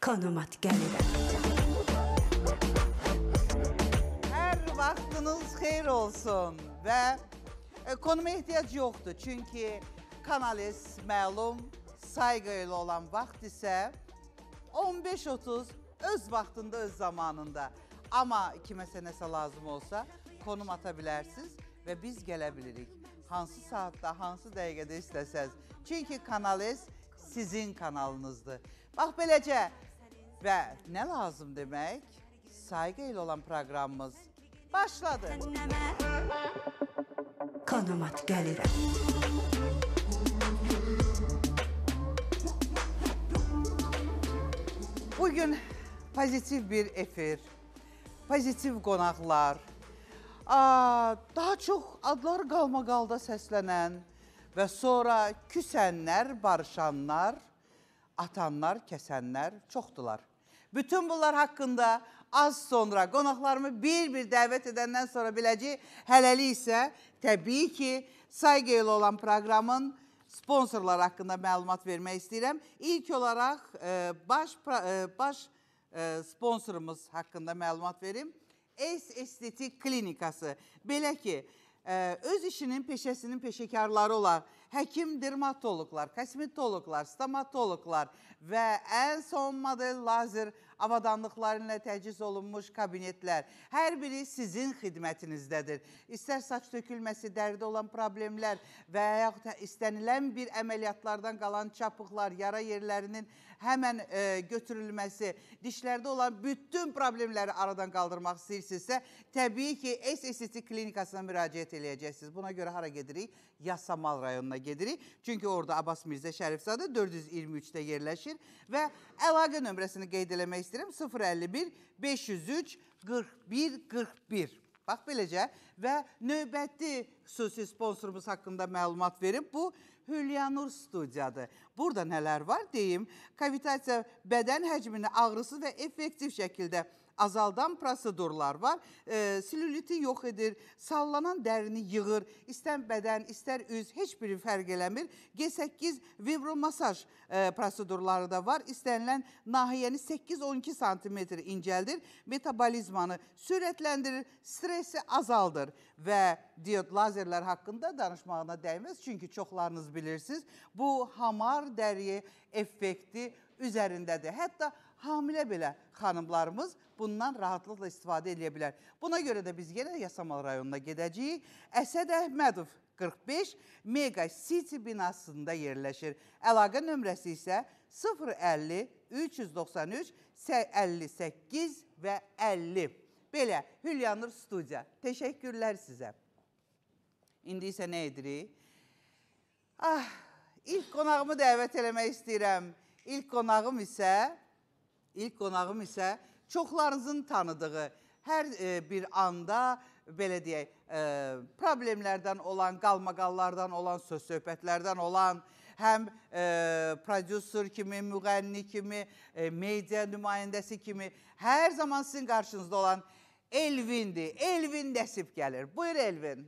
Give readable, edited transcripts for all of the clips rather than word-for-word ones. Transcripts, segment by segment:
Konumat gəlirəm. Hər vaxtınız xeyir olsun və konuma ehtiyac yoxdur. Çünki Kanal-S məlum sayğı ilə olan vaxt isə 15:30 öz vaxtında, öz zamanında. Amma kiməsə nəsə lazım olsa konum ata bilərsiniz və biz gələ bilirik. Hansı saatda, hansı dəqiqədə istəsəz. Çünki Kanal-S sizin kanalınızdır. Bax beləcə və nə lazım demək? Sayğı ilə olan proqramımız başladı. Konumat gəlirəm. Bugün pozitiv bir efir, pozitiv qonaqlar, daha çox adları qalmaqalda səslənən və sonra küsənlər, barışanlar, atanlar, kəsənlər çoxdular. Bütün bunlar haqqında az sonra qonaqlarımı bir-bir dəvət edəndən sonra biləcək, hələlik isə təbii ki, sayğı ilə olan proqramın sponsorlar haqqında məlumat vermək istəyirəm. İlk olaraq baş sponsorumuz haqqında məlumat verim. S Estetik Klinikası. Belə ki, öz işinin, peşəsinin peşəkarları olan həkim dermatoloqlar, kosmetoloqlar, stomatoloqlar və ən son model lazer avadanlıqları ilə təchiz olunmuş kabinetlər. Hər biri sizin xidmətinizdədir. İstər saç tökülməsi, dərdə olan problemlər və yaxud da istənilən bir əməliyyatlardan qalan çapıqlar, yara yerlərinin həmən götürülməsi, dişlərdə olan bütün problemləri aradan qaldırmaq istəyirsinizsə, təbii ki, S Estetik Klinikasına müraciət edəcəksiniz. Buna görə hara gedirik? Yasamal rayonuna gedirik. Çünki orada Abbas Mirzə Şərifzadə 423-də yerləşir və əlaqə nömrəsini qeyd eləmək istəyirəm. 051 503 41 41. Bax beləcə və növbəti xüsusi sponsorumuz haqqında məlumat verim. Bu Hülyanur Studiyadır. Burada nələr var deyim. Kavitasiya bədən həcmini ağrısız və effektiv şəkildə azaldan prosedurlar var. Silüliti yox edir, sallanan dərini yığır, istər bədən, istər üz, heç biri fərq eləmir. G8 vibromasaj prosedurları da var. İstənilən nahiyəni 8-12 cm incəldir, metabolizmanı sürətləndirir, stresi azaldır və diod lazerlər haqqında danışmağına dəyməz. Çünki çoxlarınız bilirsiniz, bu hamar dəri effekti üzərindədir. Hətta hamilə belə xanımlarımız bundan rahatlıqla istifadə edə bilər. Buna görə də biz yenə Yasamal rayonuna gedəcəyik. Əsəd Əhmədov 45 Mega City binasında yerləşir. Əlaqə nömrəsi isə 050 393 58 və 50. Belə, Hülyanur Studiya. Təşəkkürlər sizə. İndi isə nə edirik? İlk qonağımı dəvət eləmək istəyirəm. İlk qonağım isə çoxlarınızın tanıdığı, hər bir anda, belə deyək, problemlərdən olan, qalmaqallardan olan, söz-söhbətlərdən olan, həm prodüser kimi, müğənni kimi, media nümayəndəsi kimi, hər zaman sizin qarşınızda olan Elvindir. Elvin Nəsib gəlir. Buyur Elvin.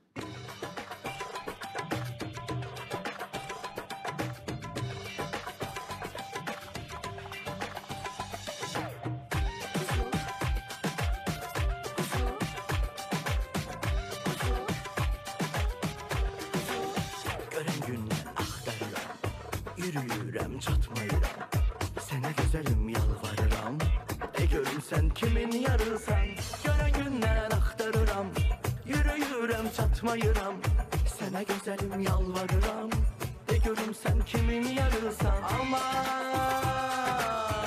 Yürüyürəm, çatmayıram, sənə gözəlim yalvarıram. Görüm sən kimin yarısan, görən gündən axtarıram. Yürüyürəm, çatmayıram, sənə gözəlim yalvarıram. Görüm sən kimin yarısan, aman.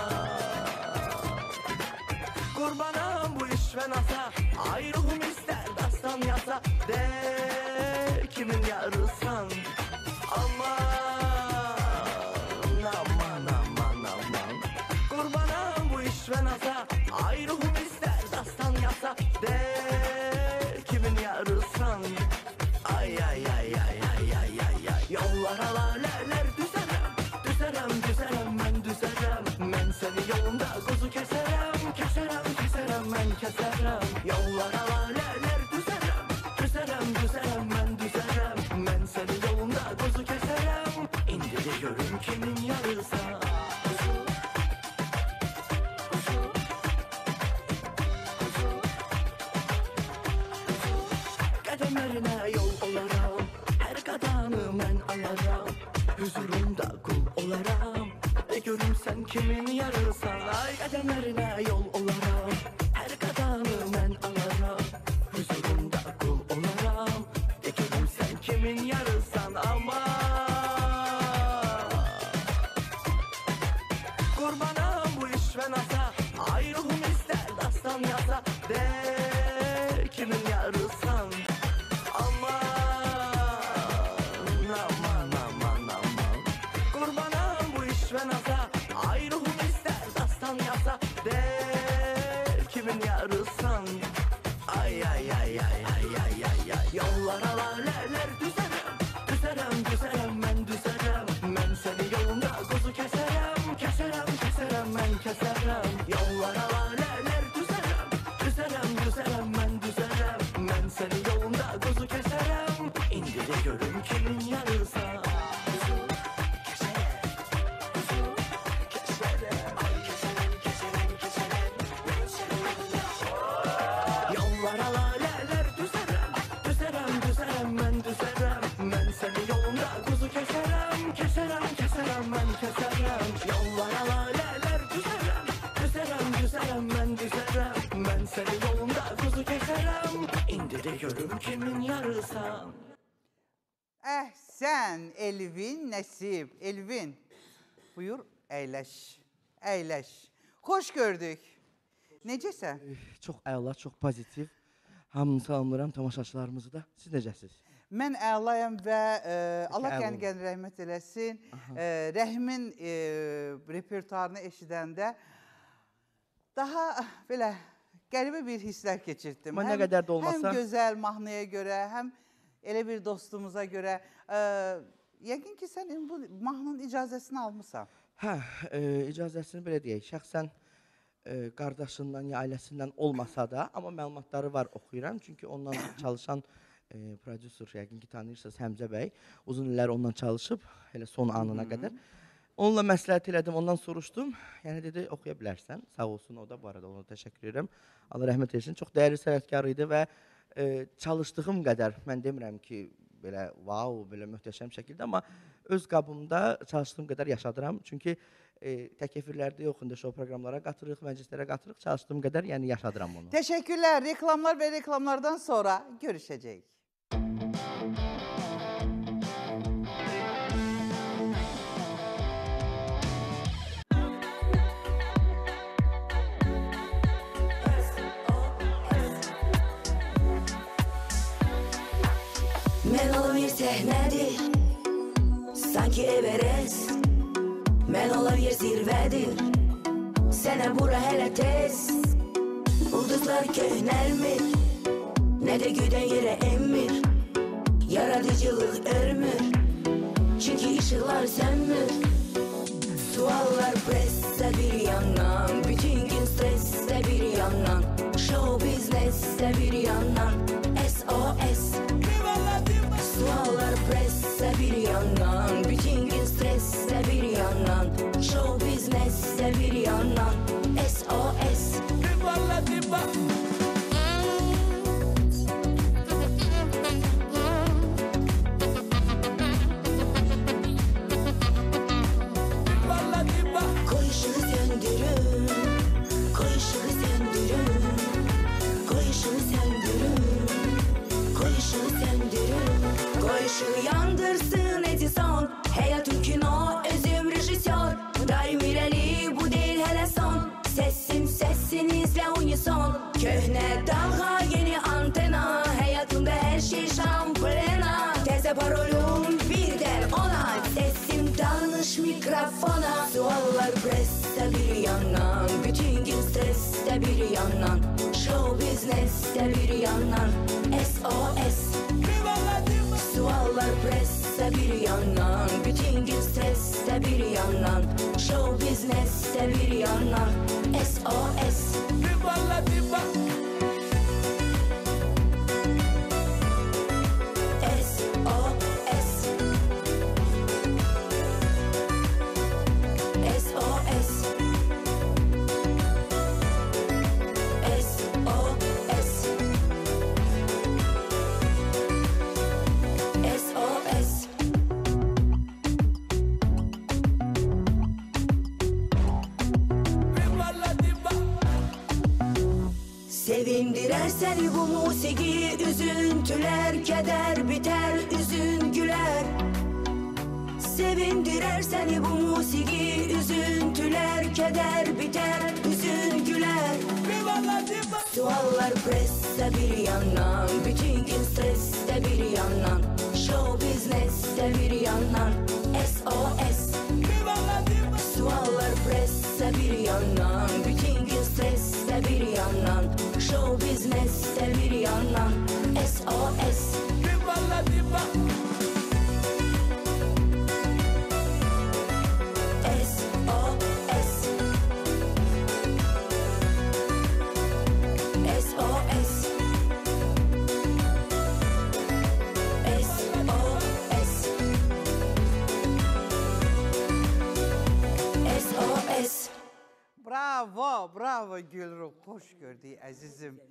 Qurbanam bu iş və nasa, ayrılığım istər dastan yasa. De kimin yarısan, aman. Ayrılığım istər dastan yasa. De kimin yarısan. Ay ay ay ay ay ay ay ay. Yollara lalələr düzərəm, düzərəm, düzərəm, mən düzərəm. Mən səni yolunda quzu kəsərəm, kəsərəm, kəsərəm, mən kəsərəm. Yollara lalələr düzərəm, düzərəm, düzərəm, mən düzərəm. Mən səni yolunda quzu kəsərəm. İndi de görüm kimin yarısan. alaram. Huzurunda kul olaram. Görürsən kimin yarısan. Ay qədəmlərinə yol olaram. Hər qadanı mən alaram. Huzurunda kul olaram. Görürsən kimin yarısan. Ama qurbanam bu iş və nasa. Ay ruhum istər dastan yaza. De kimin yarısan. Aman aman aman aman. Qurbanam bu iş və nasa. Ay ruhum istər dastan yaza. De kimin yarısan. Ay ay ay ay ay ay ay ay. Yollara lalələr düzərəm. Düzərəm düzərəm mən düzərəm. Mən səni yolunda quzu kəsərəm. Kəsərəm kəsərəm mən kəsərəm. Yollara lalələr düzərəm. Düzərəm düzərəm mən düzərəm. Mən səni yolunda quzu kəsərəm. İndi də görüm kimin yarısan. Yollara lalələr düzərəm. Düzərəm düzərəm mən düzərəm. Mən səni yolunda quzu kəsərəm. Kəsərəm kəsərəm mən kəsərəm. Yollara lalələr düzərəm. Düzərəm düzərəm mən düzərəm. Mən səni yolunda quzu kəsərəm. İndi də görüm kimin yarısan. Əhsən Elvin Nəsib. Elvin, buyur əyləş. Əyləş. Xoş gördük. Necəsən? Çox əla, çox pozitiv. Hamını salamlayıram, tamaşaçılarımızı da. Siz necəsiniz? Mən əlayam və Allah əla qəni rəhmət eləsin. Rəhmin repertuarını eşidəndə daha belə qəribə bir hisslər keçirtdim. Amma nə qədər də olmasa- Həm gözəl mahnıya görə, həm elə bir dostumuza görə. Yəqin ki, sən bu mahnının icazəsini almısan. Hə, icazəsini belə deyək, şəxsən qardaşından ya ailəsindən olmasa da, amma məlumatları var, oxuyuram. Çünki ondan çalışan prodüser, yəqin ki, tanıyırsınız Həmzə bəy. Uzun illər ondan çalışıb, elə son anına qədər. Onunla məsləhət elədim, ondan soruşdum. Yəni dedi, oxuya bilərsən. Sağ olsun, o da bu arada, ona təşəkkür edirəm. Allah rəhmət etsin, çox dəyərli sənətkar idi və çalışdığım qədər, mən demirəm ki, belə wow, belə möhtəşəm şəkildə, amma öz qabımda çalışdığım qədər yaşadıram. Çünki tək efirlərdə yox, indi şou proqramlara qatırıq, məclislərə qatırıq, çalışdığım qədər, yəni yaşadıram onu. Təşəkkürlər. Reklamlar və reklamlardan sonra görüşəcəyik. Mən ola bir səhnədir, sanki Everest. Mən ola bir zirvədir, sənə bura hələ tez. Ulduzlar köhnəlmir, nə də göydən yerə enmir. Yaradıcılıq ölmür, çünki işıqlar sönmür. Suallar pressə bir yandan, bütün gün stressdə bir yandan. Show biznesdə bir yandan, SOS. Suallar pressə bir yandan, bütün gün stressdə bir yandan. Show biznesdə bir yandan, SOS. Koy ışığı söndürün, koy ışığı söndürün, koy ışığı söndürün, koy ışığı söndürün. Koy ışığı yandırsın Edison, hayatım kino, özüm rejisör. Daim irəli, bu deyil hələ son. Sesim sesinizlə unison. Köhnə dalğa, yeni antena, həyatımda hər şey şamplena. Təzə parolum birdən ona, sesim danış mikrofona. Suallar presdə bir yandan, bütün gün stressdə bir yandan. Show biznesdə bir yandan, SOS. Suallar presdə bir yandan, bütün gün stressdə bir yandan. Show biznesdə bir yandan, SOS. SOS. Sevindirer seni bu musiki, üzüntüler, keder biter, üzün güler. Sevindirer seni bu musiki, üzüntüler, keder biter, üzün güler. Suallar presse bir yandan, bütün gün streste bir yandan, show business'te bir yandan, SOS. Suallar presse bir yandan, bütün gün streste bir yandan, show business'te bir yandan, SOS. Bravo, bravo Gülruh. Hoş gördük əzizim.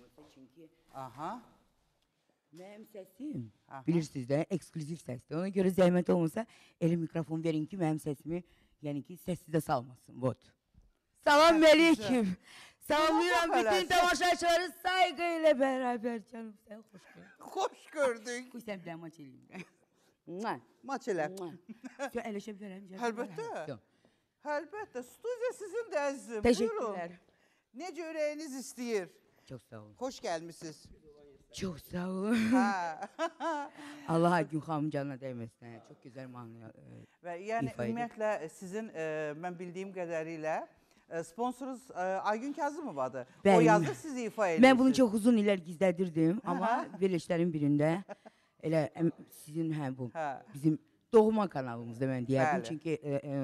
Aha. Mənim səsim, Aha. bilirsiniz də, ekskluziv səsdir. Ona görə zəhmət olmasa, elə mikrofon verin ki, mənim səsimi, yəni ki, səssizə salmasın. Vot. Salam aleyküm. Salamlayıram Allah bütün eləsin. tamaşaçıları saygı ilə bərabər canım. Sən xoş gördün. Hoş gördük. Qoy sən bilən maç eləyim. Mua, Maç elə. mua. Sən ələşə bilərəm. canım. Əlbəttə. Yox. Əlbəttə. Studiya sizin də əzizim. Təşəkkürlər. Necə ürəyiniz istəyir? Çox sağ olun. Xoş gəlmisiniz. Çox sağ olun. Hə. Allah Gün xanım canına dəyməsin. Çox gözəl mahnı. Və yəni İfa edib. ümumiyyətlə sizin mən bildiyim qədərilə sponsorunuz Aygün Kazımovadır. O Bəli. yazdı, siz ifa edirsiniz. Mən bunu çox uzun illər gizlədirdim, amma verilişlərin birində elə sizin bu Hə. bizim doğma kanalımızda mən deyərdim. Bəli. Çünki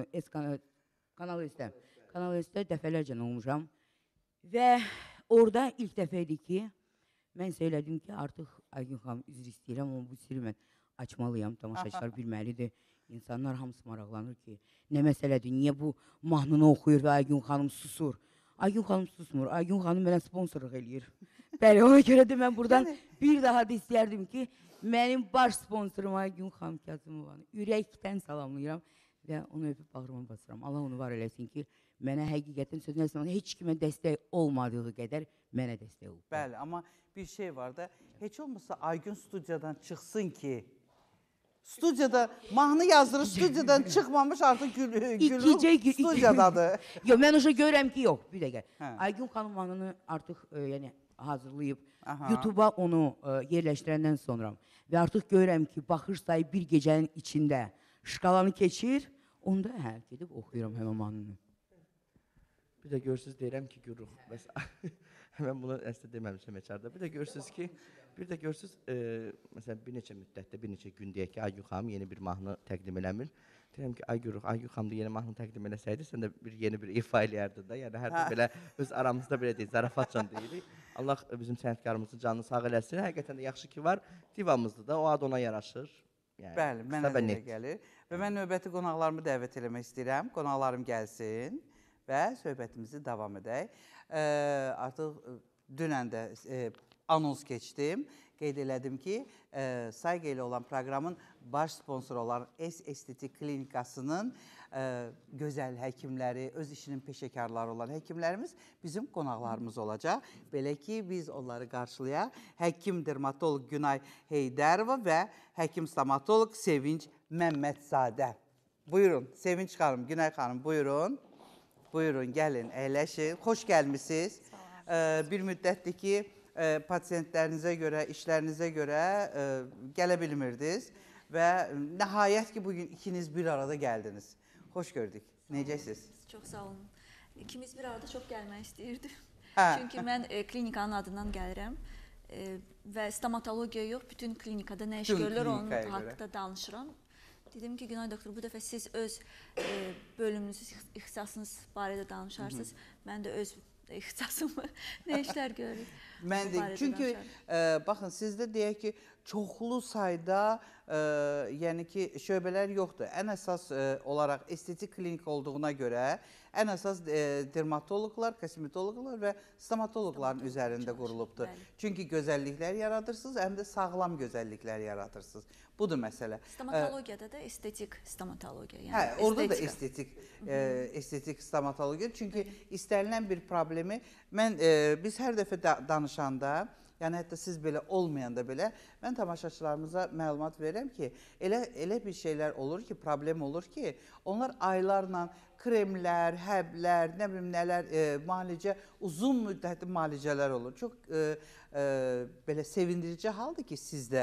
Kanal S-də Kanal S-də dəfələrcə olmuşam. Və orada ilk dəfə idi ki, mən söylədim ki, artıq Aygün xanım üzr istəyirəm, amma bu sirri mən açmalıyam. Tamaşaçılar bilməlidir. İnsanlar hamısı maraqlanır ki, nə məsələdir, niyə bu mahnını oxuyur və Aygün xanım susur. Aygün xanım susmur, Aygün xanım mənə sponsorluq eləyir. Bəli, ona görə də mən buradan bir daha da istəyərdim ki, mənim baş sponsorum Aygün xanım Kazımovanı ürəkdən salamlayıram və onu öpüb bağrıma basıram. Allah onu var eləsin ki, mənə həqiqətən sözün əsasında heç kimə dəstək olmadığı qədər mənə dəstək olub. Bəli, amma bir şey var da, heç olmasa Aygün studiyadan çıxsın ki, studiyada mahnı yazdırır, studiyadan çıxmamış artıq Gülruh studiyadadır. Yox, mən o görürəm ki, yox, bir dəqiqə. Hə. Aygün xanım mahnını artıq yəni hazırlayıb, Aha. YouTube-a onu yerləşdirəndən sonra və artıq görürəm ki, baxır sayı bir gecənin içində şkalanı keçir, onda hə, gedib oxuyuram həmən mahnını. Bir də görürsüz deyirəm ki, Gülruh. Bəs mən bunu əslində deməmişəm həçarda. Bir də görürsüz ki, məsələn bir neçə müddətdə, bir neçə gün deyək ki, Aygün xanım yeni bir mahnı təqdim eləmir. Deyirəm ki, ay Gülruh, Aygün xanım da yeni mahnı təqdim eləsəydi, sən də yeni bir ifa eləyərdin də. Yəni hər də belə öz aramızda belə deyil, zarafatla deyirik. Allah bizim sənətkarımızın canını sağ eləsin. Həqiqətən də yaxşı ki var, divamızdır da, o ad ona yaraşır. Yəni, Bəli, mənə də elə gəlir. Və mən növbəti qonaqlarımı dəvət eləmək istəyirəm. Qonaqlarım gəlsin və söhbətimizi davam edək. Artıq dünən də anons keçdim. Qeyd elədim ki, Sayğı ilə olan proqramın baş sponsoru olan S Estetik Klinikasının gözəl həkimləri, öz işinin peşəkarları olan həkimlərimiz bizim qonaqlarımız olacaq. Belə ki, biz onları qarşılayaq. Həkim dermatoloq Günay Heydərova və həkim stomatoloq Sevinç Məmmədzadə. Buyurun, Sevinç xanım, Günay xanım, buyurun. Buyurun, gəlin, əyləşin. Xoş gəlmisiniz. Bir müddətdir ki, pasiyentlərinizə görə, işlərinizə görə gələ bilmirdiniz və nəhayət ki, bugün ikiniz bir arada gəldiniz. Xoş gördük. Necəsiz? Çox sağ olun. İkimiz bir arada çox gəlmək istəyirdim. Hə. Çünki mən klinikanın adından gəlirəm və stomatologiya yox, bütün klinikada nə iş Bütün görülür onun klinikaya görə. haqqında danışıram. Dedim ki, Günay doktor, bu dəfə siz öz bölümünüz, ixtisasınız barədə danışarsınız. Mən də öz ixtisasımı, nə işlər görürük. Mən də, çünki baxın, sizdə deyək ki, çoxlu sayda yəni ki, şöbələr yoxdur. Ən əsas olaraq estetik klinik olduğuna görə ən əsas dermatoloqlar, kosmetoloqlar və stomatoloqların üzərində qurulubdur. Çünki gözəlliklər yaradırsınız, həm də sağlam gözəlliklər yaradırsınız. Budur məsələ. Stomatologiyada da estetik stomatologiya. Yəni Hə, orada da estetik stomatologiya. Çünki istənilən bir problemi biz hər dəfə danışanda, yəni hətta siz belə olmayanda belə mən tamaşaçılarımıza məlumat verirəm ki, elə bir şeylər olur ki, problem olur ki, onlar aylarla kremlər, həblər, nə bilim nələr, müalicə, uzun müddətli müalicələr olur. Çox belə sevindirici haldır ki, sizdə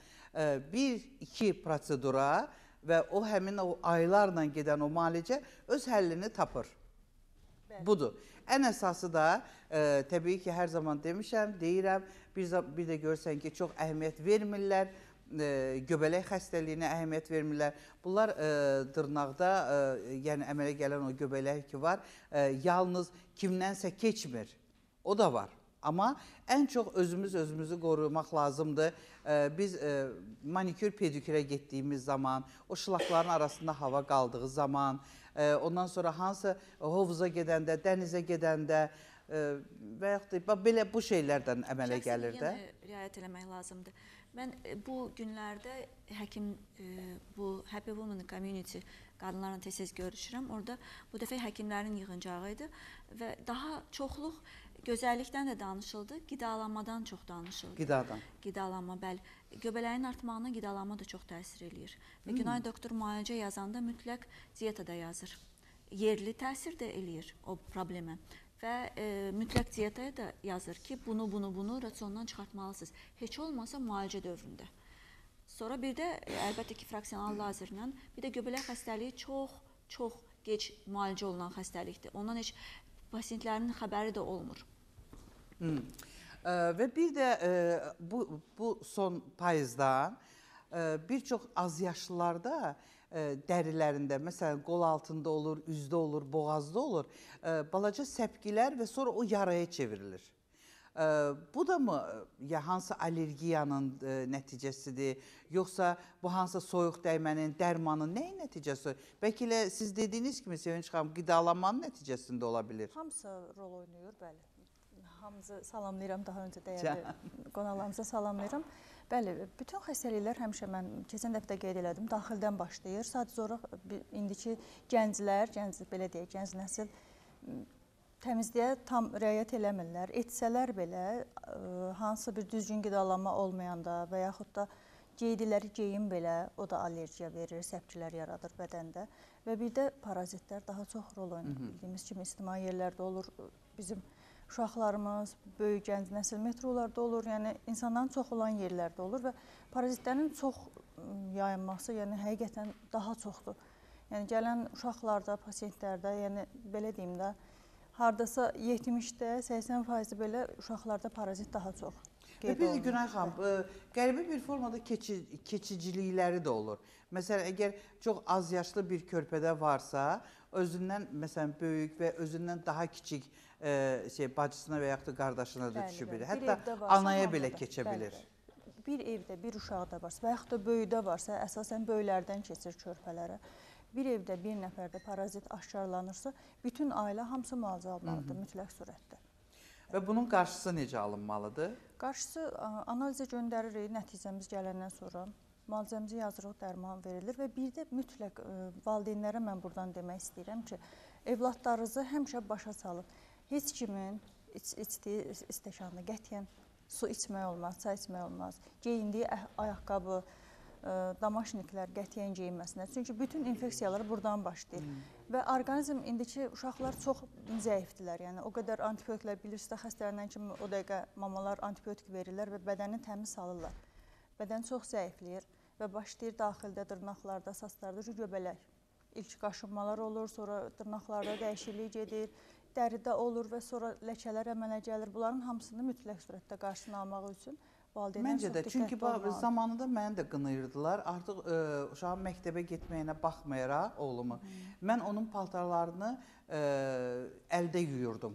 bir-iki prosedura və o həmin o aylarla gedən o müalicə öz həllini tapır. Budur. Ən əsası da, təbii ki, hər zaman demişəm, deyirəm, bir də görürsən ki, çox əhəmiyyət vermirlər, göbələk xəstəliyinə əhəmiyyət vermirlər. Bunlar dırnaqda, yəni əmələ gələn o göbələk ki var, yalnız kimdənsə keçmir, o da var. Amma ən çox özümüzü qorumaq lazımdır. Biz manikür, pedikürə getdiyimiz zaman, o şılaqların arasında hava qaldığı zaman, ondan sonra hansı hovuza gedəndə, dənizə gedəndə və yaxud da belə bu şeylərdən əmələ gəlir də. Şəxsi riayət eləmək lazımdır. Mən bu günlərdə bu Happy Women Community qadınlarla tez-tez görüşürəm. Orada bu dəfə həkimlərin yığıncağı idi və daha çoxluq gözəllikdən də danışıldı, qidalanmadan çox danışıldı. Qidalanma, bəli. Göbələyin artmağına qidalanma da çox təsir eləyir. Və Günay doktor müalicə yazanda mütləq dietada yazır. Yerli təsir də eləyir o problemə. Və mütləq diyetaya da yazır ki, bunu rasiondan çıxartmalısınız. Heç olmasa müalicə dövründə. Sonra bir də əlbəttə ki, fraksional lazerlə, bir də göbələk xəstəliyi çox gec müalicə olunan xəstəlikdir. Ondan heç pasientlərin xəbəri də olmur. Və bir də bu son payızdan bir çox az yaşlılarda dərilərində, məsələn, qol altında olur, üzdə olur, boğazda olur, balaca səpkilər və sonra o yaraya çevrilir. Bu da mı hansı allergiyanın nəticəsidir, yoxsa bu hansı soyuq dəymənin, dərmanın nəyin nəticəsi? Bəlkə elə siz dediyiniz kimi, Sevinç xanım, qidalanmanın nəticəsində ola bilir. Hamısı rol oynayır, bəli. Hamınızı salamlayıram, daha öncə dəyərli qonaqlarımıza salamlayıram. Bəli, bütün xəstəliklər həmişə mən keçən dəfə də qeyd elədim, daxildən başlayır. Sadəcə olaraq indiki gənclər, belə deyək, gənc nəsil təmizliyə tam riayət eləmirlər. Etsələr belə, hansısa bir düzgün qidalanma olmayanda və yaxud da geydiləri geyim belə, o da allergiya verir, səpkilər yaradır bədəndə. Və bir də parazitlər daha çox rol oynayır. Bildiyimiz kimi ictimai yerlərdə olur, bizim uşaqlarımız, böyük gənc nəsil metrolarda olur, yəni insanların çox olan yerlərdə olur və parazitlərin çox yayılması, yəni həqiqətən daha çoxdur. Yəni gələn uşaqlarda, pasientlərdə, yəni belə deyim də, hardasa 70-də, 80% belə uşaqlarda parazit daha çox qeyd olunur. Bir Günay xanım, qəribə bir formada keçicilikləri də olur. Məsələn, əgər çox az yaşlı bir körpədə varsa, özündən məsələn böyük və özündən daha kiçik bacısına və yaxud da qardaşına da düşə bilir. Hətta anaya belə keçə bilir. Bir evdə bir uşaqda varsa və yaxud da böyükdə varsa, əsasən böyüklərdən keçir körpələrə. Bir evdə bir nəfərdə parazit aşkarlanırsa, bütün ailə hamısı müalicə almalıdır, mütləq surətdə. Və bunun qarşısı necə alınmalıdır? Qarşısı analizə göndəririk, nəticəmiz gələndən sonra müalicəmizi yazırıq, dərman verilir və bir də mütləq valideynlərə mən buradan demək istəyirəm ki, evladlarınızı həmişə başa salıb. Heç kimin içdiyi stəkanda qətiyyən su içmək olmaz, çay içmək olmaz. Geyindiyi ayaqqabı, damaşniklər qətiyyən geyinməsinlər. Çünki bütün infeksiyalar buradan başlayır. Və orqanizm indiki uşaqlar çox zəifdirlər. Yəni o qədər antibiotiklər bilirsə, xəstələnən kimi o dəqiqə mamalar antibiotik verirlər və bədəni təmiz salırlar. Bədən çox zəifləyir və başlayır daxildə, dırnaqlarda, saçlarda göbələk. İlk qaşınmalar olur, sonra dırnaqlarda dəyişiklik gedir, dəridə olur və sonra ləkələr əmələ gəlir. Bunların hamısını mütləq surətdə qarşısını almaq üçün valideynlər çox diqqətli olmalıdır. Məncə də, çünki zamanında məni də qınayırdılar. Artıq uşağın məktəbə getməyinə baxmayaraq oğlumu, mən onun paltarlarını əldə yuyurdum.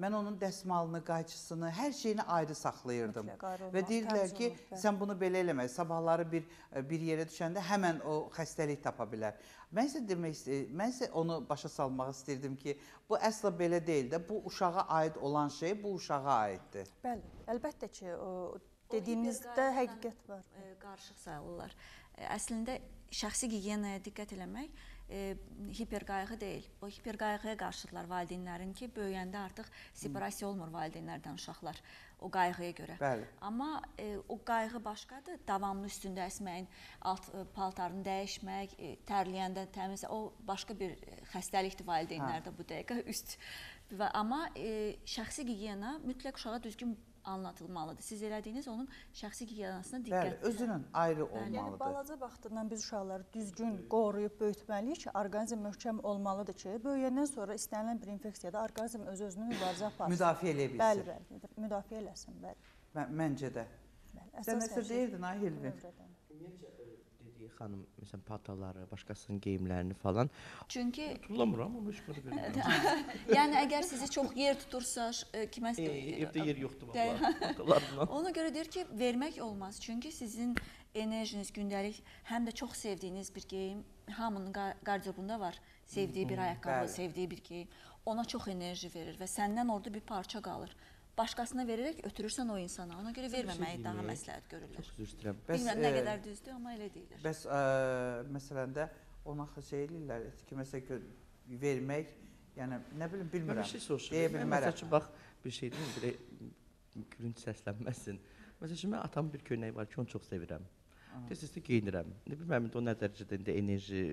mən onun dəsmalını, qayçısını, hər şeyini ayrı saxlayırdım. Mütləq ayrı Və olmalı, deyirdilər təmiz ki, olmalı, bəli. sən bunu belə eləmə, sabahları bir yerə düşəndə həmən o xəstəlik tapa bilər. Mən isə onu başa salmaq istirdim ki, bu əsla belə deyil də, bu uşağa aid olan şey bu uşağa aiddir. Bəli, əlbəttə ki, o dediyinizdə həqiqət var. Qarışıq sayılırlar. Əslində şəxsi gigiyenaya diqqət eləmək hiperqayğı deyil. O hiperqayğıya qarşıdırlar valideynlərin ki, böyüyəndə artıq separasiya olmur valideynlərdən uşaqlar o qayğıya görə. Bəli. Amma o qayğı başqadır. Davamlı üstündə əsməyin, alt paltarını dəyişmək, tərləyəndə təmiz, o başqa bir xəstəlikdir valideynlərdə bu dəqiqə üst. Amma şəxsi gigiyena mütləq uşağa düzgün anlatılmalıdır. Siz elədiyiniz onun şəxsi gigiyenasına diqqət. Bəli, özünün ayrı Yəni olmalıdır. balaca vaxtından biz uşaqları düzgün qoruyub böyütməliyik ki, orqanizm möhkəm olmalıdır ki, böyüyəndən sonra istənilən bir infeksiyada orqanizm öz-özünü mübarizə aparsın. Müdafiə eləyə bilsin. Bəli, bəli, müdafiə eləsin, bəli. Məncə də. Bəli, Sən əsas nəsə hər şey deyirdin, ay Hilmi? nömrədən. Dediyi xanım, məsələn, paltarları, başqasının geyimlərini falan Çünki tullamıram, onu heç belə bilmirəm. yəni əgər sizi çox yer tutursa, kiməsə Evdə yer yoxdur vallahi. Paltarlarla. ona görə deyir ki, vermək olmaz. Çünki sizin enerjiniz gündəlik həm də çox sevdiyiniz bir geyim, hamının qardırobunda var. Sevdiyi bir ayaqqabı, bəli. sevdiyi bir geyim. Ona çox enerji verir və səndən orada bir parça qalır. Başqasına verərək ötürürsən o insana. Ona görə verməməyi daha məsləhət görürlər. Çox üzr istəyirəm. Bilmirəm nə qədər düzdür, amma elə deyilir. Bəs məsələn də ona şey eləyirlər ki, məsələn vermək, yəni nə bilim Mən bilmirəm. bir şey soruşuram. Deyə Mən bilmərəm. məsəl üçün bax bir şey deyim, bir gülünc səslənməsin. Məsəl üçün mən atamın bir köynəyi var ki, onu çox sevirəm. Tez-tez də geyinirəm. Nə bilmirəm o nə dərəcədə indi enerji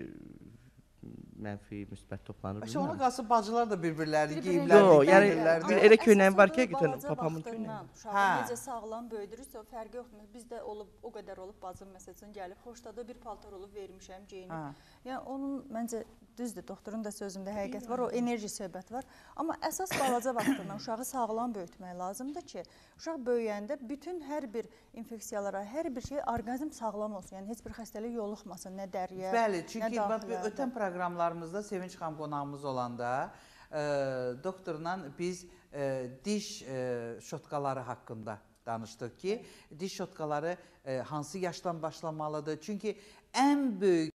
mənfi, müsbət toplanır. Başa ona qalsa bacılar da bir-birlərini Bir-birini geyimlərini Yox, yəni geyinirlər. bir də. elə köynəyim var ki, Əsas həqiqətən balaca papamın vaxtından köynəyi. Uşağı Hə. necə sağlam böyüdürürsə, fərqi yoxdur. Bizdə olub, o qədər olub bacım məsələn gəlib, xoşda bir paltar olub vermişəm, geyinib. Hə. Yəni onun məncə düzdür, doktorun da sözündə həqiqət var, o enerji söhbət var. Amma əsas balaca vaxtından uşağı sağlam böyütmək lazımdır ki, uşaq böyüyəndə bütün hər bir infeksiyalara, hər bir şey orqanizm sağlam olsun. Yəni heç bir xəstəlik yoluxmasın, nə dəriyə, Bəli, nə çünki daxilərdə. ötən proqramlarımızda Sevinç xan qonağımız olanda doktorla biz diş şotkaları haqqında danışdıq ki, diş şotkaları hansı yaşdan başlamalıdır? Çünki ən böyük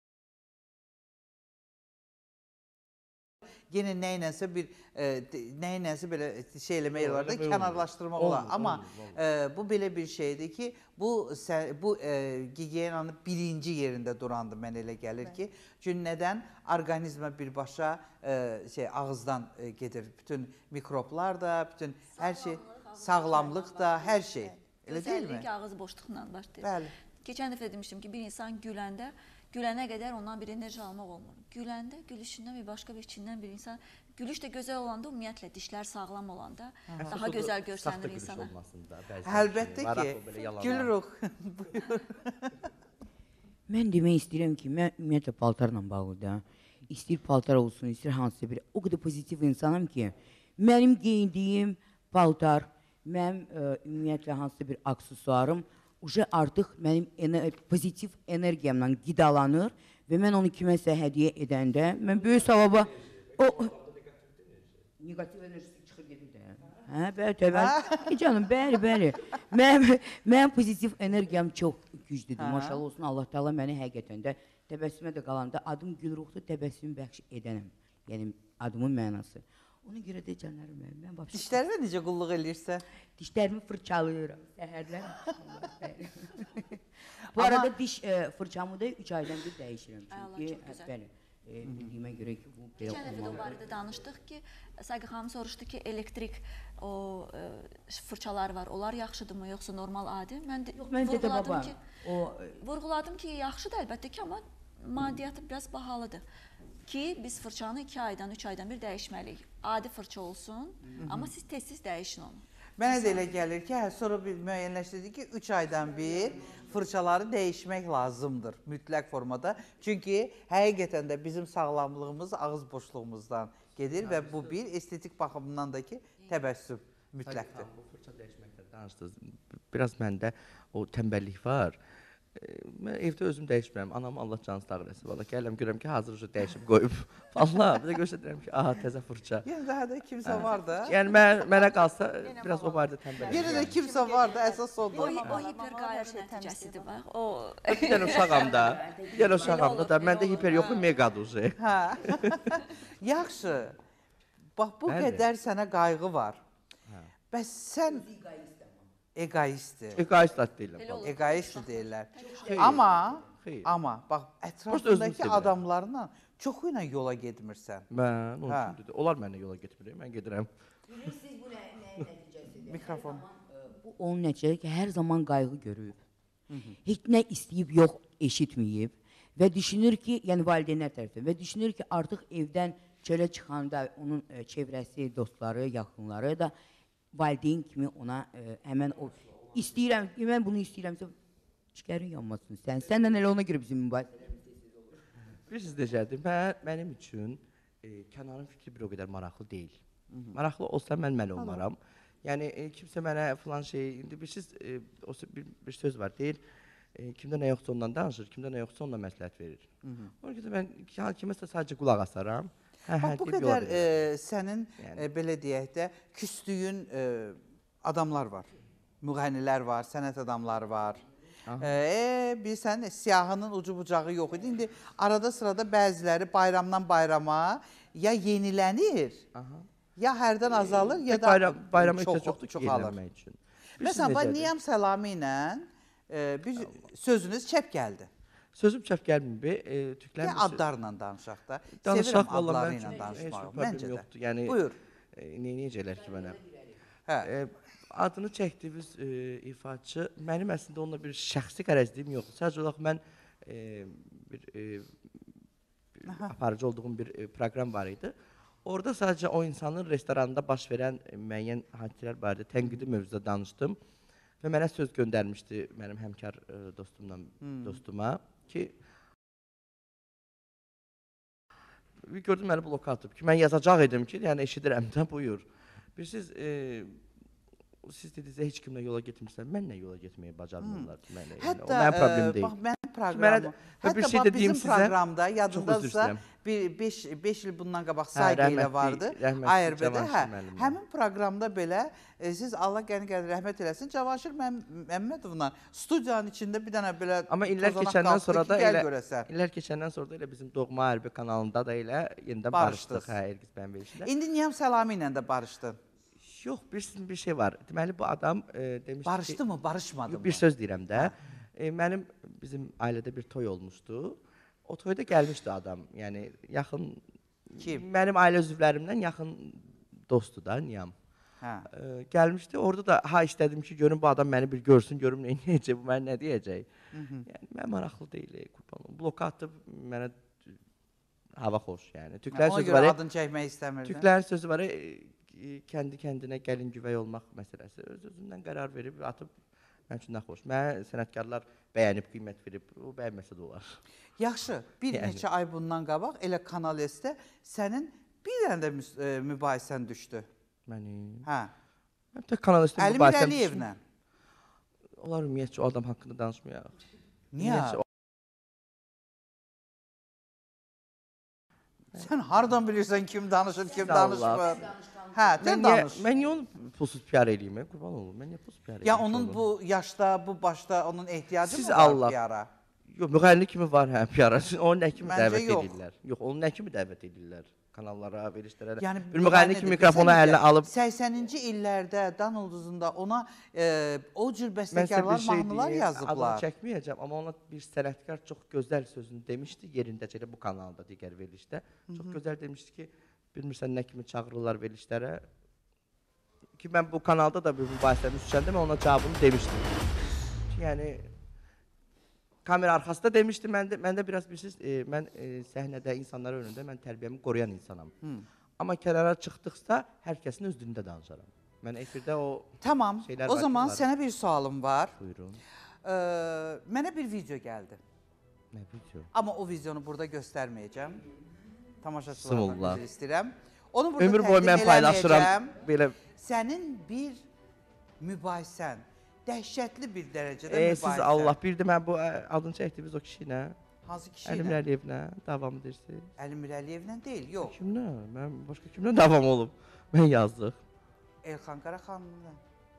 yenə nəyinəsə belə şey eləmək olar da, kənarlaşdırmaq olar. Amma bu belə bir şeydir ki, bu gigiyenanın birinci yerində durandır, mən elə gəlir ki. Çünki nədən? Orqanizmə birbaşa ağızdan gedir. Bütün mikroblar da, bütün hər şey, sağlamlıq da, hər şey. Elə deyilmi? Gözəllik ağız boşluqla başlayır. Bəli. Keçən dəfə demişdim ki, bir insan gülənə qədər ondan bir enerji almaq olmur. Güləndə, gülüşündən bir başqa bir içindən bir insan, gülüş də gözəl olanda ümumiyyətlə dişlər sağlam olanda daha gözəl görsənir insana. Əlbəttə ki, gülürük. Mən demək istəyirəm ki, mən ümumiyyətlə paltarla bağlı da, istəyir paltar olsun, istəyir hansısa bir, o qədər pozitiv insanım ki, mənim geyindiyim paltar, mənim ümumiyyətlə hansısa bir aksesuarım, artıq mənim pozitiv enerjiyamla qidalanır və mən onu kiməsə hədiyyə edəndə, mən böyük savaba, o negativ enerjisi çıxır gedir də. Hə, bəli, canım, bəli. Mənim pozitiv enerjiyam çox güclüdür. Maşallah olsun, Allah Teala məni həqiqətən də təbəssümə də qalanda adım Gülruxdur, təbəssüm bəxş edənəm. Yəni adımın mənası. Ona görə də canlarım mən vəbşə. Dişlərinə necə qulluq eləyirsən? Dişlərimi fırçalıyorum. Səhərlər. Bu arada diş fırçamı da 3 aydan bir dəyişirəm. Çünki bəli, bildiyimə görə ki, bu belə Keçən dəfə də o barədə danışdıq ki, Sayqı xanım soruşdu ki, elektrik o fırçalar var. Onlar yaxşıdırmı, yoxsa normal adi? Mən vurğuladım ki, yaxşıdır əlbəttə ki, amma maddiyyatı biraz bahalıdır. Ki biz fırçanı 2 aydan, 3 aydan bir dəyişməliyik. Adi fırça olsun, amma siz tez-tez dəyişin onu. Mənə də elə gəlir ki, sonra bir müəyyənləşdirdik ki, 3 aydan bir fırçaları dəyişmək lazımdır mütləq formada. Çünki həqiqətən də bizim sağlamlığımız ağız boşluğumuzdan gedir və bu bir estetik baxımından da ki, təbəssüm mütləqdir. Bu fırça dəyişməkdən danışdınız. Biraz məndə o tənbəllik var. Mən evdə özüm dəyişmirəm. Anam Allah canı sağ eləsin. Valla gəlirəm görürəm ki, hazır ucu dəyişib qoyub. Vallahi bir də göstərirəm ki, aha təzə fırça. Yenə də hədə kimsə var da. Yəni mənə qalsa biraz o barədə tənbələm. Yenə də kimsə var da, əsas O, odur. o hiperqayğı nəticəsidir bax. O Bir dənə uşağam da. Bir dənə uşağam da. Məndə hiper yoxdur, megadır. Hə. Yaxşı. Bax bu Bəli. qədər sənə qayğı var. Bəs sən egoistdir. Egoist deyiləm. Egoist deyirlər. Xeyr. Xeyr. Amma bax Prosta özünü ətrafındakı sevirəm. adamlarla çox ilə yola getmirsən. Mən onun Hə. üçün dedim. Onlar mənlə yola getmir, mən gedirəm. Bilirsiniz bu nəyin nəticəsidir? Mikrofon. Bu onun nəticəsi ki, hər zaman qayğı görüb. Heç nə istəyib yox, eşitməyib və düşünür ki, yəni valideynlər tərəfindən və düşünür ki, artıq evdən çölə çıxanda onun çevrəsi, dostları, yaxınları da valideyn kimi ona həmən o istəyirəm, mən bunu istəyirəmsə şəkərin yanmasın sən. Səndən elə ona görə bizim mübahisələrimiz olur. Bilirsiniz necədir? Mənim üçün Kənarın fikri bir o qədər maraqlı deyil. Maraqlı olsa mən olmaram. Yəni kimsə mənə filan şey, indi bilirsiniz bir söz var, deyir, kimdə nə yoxsa ondan danışır, kimdə nə yoxsa ondan məsləhət verir. Ona görə mən kiməsə sadəcə qulaq asaram. Bax bu qədər sənin belə deyək də küstüyün adamlar var. Müğənnilər var, sənət adamları var. Bilsən siyahının ucu bucağı yox idi. İndi arada sırada bəziləri bayramdan bayrama ya yenilənir, ya hərdən azalır, ya da bayrama ehtiyac yoxdur ki, yenilənmək üçün. Məsələn, Niyam Səlami ilə bir sözünüz çəp gəldi. Sözüm çəp gəlmir. Ya adlarla danışaq da. Danışaq Sevirəm adları ilə danışmağı. Məncə də. Yəni, buyur. Neyəcəklər ki mənə? Hə. Adını çəkdiyimiz ifaçı, mənim əslində onunla bir şəxsi qərəzliyim yoxdur. Sadəcə olaraq mən aparıcı olduğum bir proqram var idi. Orada sadəcə o insanın restoranında baş verən müəyyən hadisələr barədə tənqidi mövzuda danışdım. Və mənə söz göndərmişdi mənim həmkar dostuma ki, gördüm məni bloka atıb ki, mən yazacaq edim ki, yəni eşidirəm də, buyur. Bilirsiniz, siz dedinizdə heç kimlə yola getmirsən, mənlə yola getməyi bacarmırlar. O mənim problem deyil. Bax, mənim proqramım, hətta bizim proqramda, yadındadırsa, 5 il bundan qabaq Saygı ilə vardı, ARB-də, həmin proqramda belə, siz Allah qəni-qəni rəhmət eləsin, Cavanşir Məmmədovla studiyanın içində bir dənə belə tozanaq qalxdı ki, gəl görəsən. İllər keçəndən sonra da elə bizim Doğma ARB kanalında da elə yenidən barışdıq. Ergiz bənim verişində. İndi Niyam Səlami ilə də barışdın. Yox, bir şey var. Deməli, bu adam demişdi ki... Barışdı mı, barışmadı mı? Bir söz deyirəm də. Bizim ailədə bir toy olmuşdu. O toyda gəlmişdi adam. Yəni, yaxın... Kim? Mənim ailə üzvlərimdən yaxın dostdur da, Niyam. Gəlmişdi. Orada da istədim ki, görün bu adam məni bir görsün, görüm nə deyəcək, bu mənə nə deyəcək. Yəni, mən maraqlı deyil, qurbanım. Bloka atıb mənə hava xoş, yəni. Ona görə adını çəkmək istəmirdim. Türklərin sözü var, kendi kendine gəlin güvey olmaq məsələsi. Öz-özündən qərar verib, atıb, mən üçün nə xoş. Mən sənətkarlar bəyənib, qiymət verib, o bəyənməsə də olar. Yaxşı, bir neçə ay bundan qabaq elə Kanal S-də sənin bir dənə də mübahisən düşdü. Mənim? Hə. Mən tək Kanal S-də Əlimir mübahisəm Əliyevlə. Onlar ümumiyyətcə o adam haqqında danışmayaq. Niyə? Sən hardan bilirsən kim danışır, kim danışmır? Hə, sən danış. Mən niyə onu pulsuz PR eləyim? Qurban olum, mən niyə pulsuz PR eləyim? Ya onun bu yaşda, bu başda onun ehtiyacı mı var PR-a? Yox, müğənni kimi var hə PR-a. Onu nə kimi dəvət edirlər? Yox, onu nə kimi dəvət edirlər? Kanallara, verilişlərə. Bir müğənni kimi mikrofonu əlinə alıb... 80-ci illərdə Dan Ulduzunda ona o cür bəstəkarlar, mahnılar yazıblar. Adını çəkməyəcəm, amma ona bir sənətkar çox gözəl sözünü demişdi, yerindəcə elə bu kanalda, digər verilişdə. Çox gözəl demişdi ki, bilmirsən nə kimi çağırırlar verilişlərə. Ki, mən bu kanalda da bir mübahisəmi düşəndə, mən ona cavabını demişdim. Yəni, kamera arxasında demişdi, mən də biraz bilirsiniz, mən səhnədə insanlar önündə mən tərbiyəmi qoruyan insanam. Amma kənara çıxdıqsa, hər kəsin öz dilində danışaram. Mən efirdə o tamam, şeylər var. O zaman sənə bir sualım var. Buyurun. Mənə bir video gəldi. Nə video? Amma o videonu burada göstərməyəcəm. Tamaşaçılardan üzr istəyirəm. Onu burada ömür boyu mən paylaşıram. Sənin bir mübahisən, dəhşətli bir dərəcədə Siz mübahisə. Allah bildi mən bu adını çəkdiniz o kişi ilə. Hansı kişi Əli ilə? Mirəliyevlə davam edirsiniz. Əli Mirəliyevlə deyil, yox. Kimlə? Mən başqa kimlə davam olub? Mən yazdıq. Elxan Qaraxanlı'yla.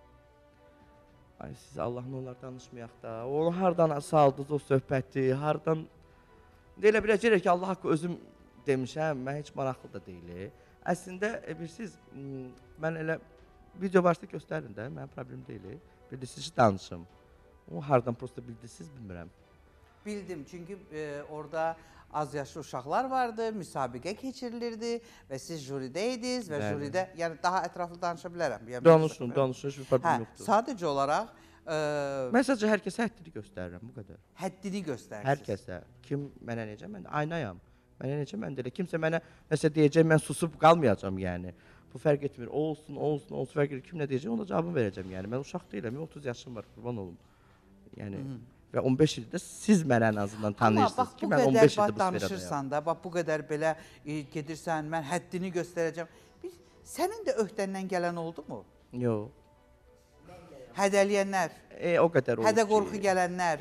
Ay siz Allah'ın onlar danışmayaq da. Onu hardan saldınız o söhbəti, hardan... Deyilə biləcək ki, Allah haqqı özüm demişəm, mən heç maraqlı da deyil. Əslində, bilirsiniz, mən elə video varsa göstərin də, mənim problem deyil. Bilirsiniz ki, danışım. O hardan prosta bildiniz, bilmirəm. Bildim, çünki orada az yaşlı uşaqlar vardı, müsabiqə keçirilirdi və siz jürideydiniz və Bəli. jüridə, yəni daha ətraflı danışa bilərəm. Yəni, Danışın, heç bir problem yoxdur. Sadəcə olaraq Mən sadəcə hər kəsə həddini göstərirəm, bu qədər. həddini göstərsiniz. Hər kəsə. Kim mənə necə, mən aynayam. Mənə necə, mən də elə. Kimsə mənə nəsə deyəcək, mən susub qalmayacam yəni. Bu fərq etmir. O olsun, o olsun, o olsun, fərq etmir. Kim nə deyəcək, ona cavabını verəcəm yəni. Mən uşaq deyiləm, 30 yaşım var, qurban olum. Yəni, və 15 ildə siz mənə ən azından tanıyırsınız ki, mən 15 ildə bu sferadayam. Danışırsan da, bax bu qədər belə gedirsən, mən həddini göstərəcəm. Sənin də öhdəndən gələn oldu mu? Yox. Hədələyənlər, O qədər olur ki. hədə qorxu gələnlər.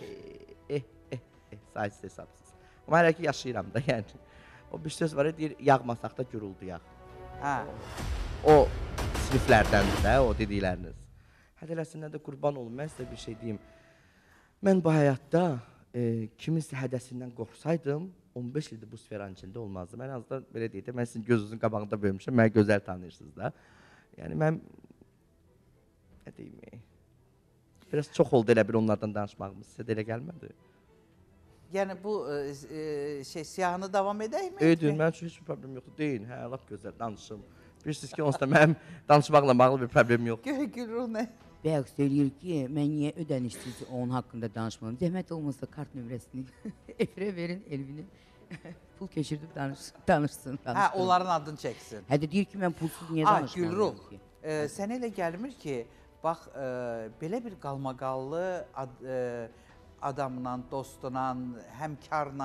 Saysız hesabsız. Amma hələ ki yaşayıram da yəni. O bir söz var ya, deyir, yağmasaq da gurulduyaq. Hə. O siniflərdəndir də, o dedikləriniz. Hədələsinə də qurban olun, mən sizə bir şey deyim. Mən bu həyatda kiminsə hədəsindən qorxsaydım, 15 ildir bu sferanın içində olmazdım. Mən azdan belə deyək də, mən sizin gözünüzün qabağında böyümüşəm, məni gözəl tanıyırsınız da. Yəni mən, nə deyim, biraz çox oldu elə bir onlardan danışmağımız, sizə də elə gəlmədi. Yəni bu siyahını davam edəymi? Öydür, mənim üçün heç bir problem yoxdur, deyin, hə, lap gözəl danışım. Bilirsiniz ki, onsuz da mənim danışmaqla bağlı bir problem yox. Gülruh nə? Bayaq söyləyir ki, mən niyə ödənişsiz onun haqqında danışmıram. Zəhmət olmasa kart nömrəsini efirə verin, Elvinin pul keçirdib danışsın. Hə, onların adını çəksin. Hə də deyir ki, mən pulsuz niyə danışmalıyım Gülruh, ki? sənə elə gəlmir ki, bax, belə bir qalmaqallı adamla, dostla, həmkarla,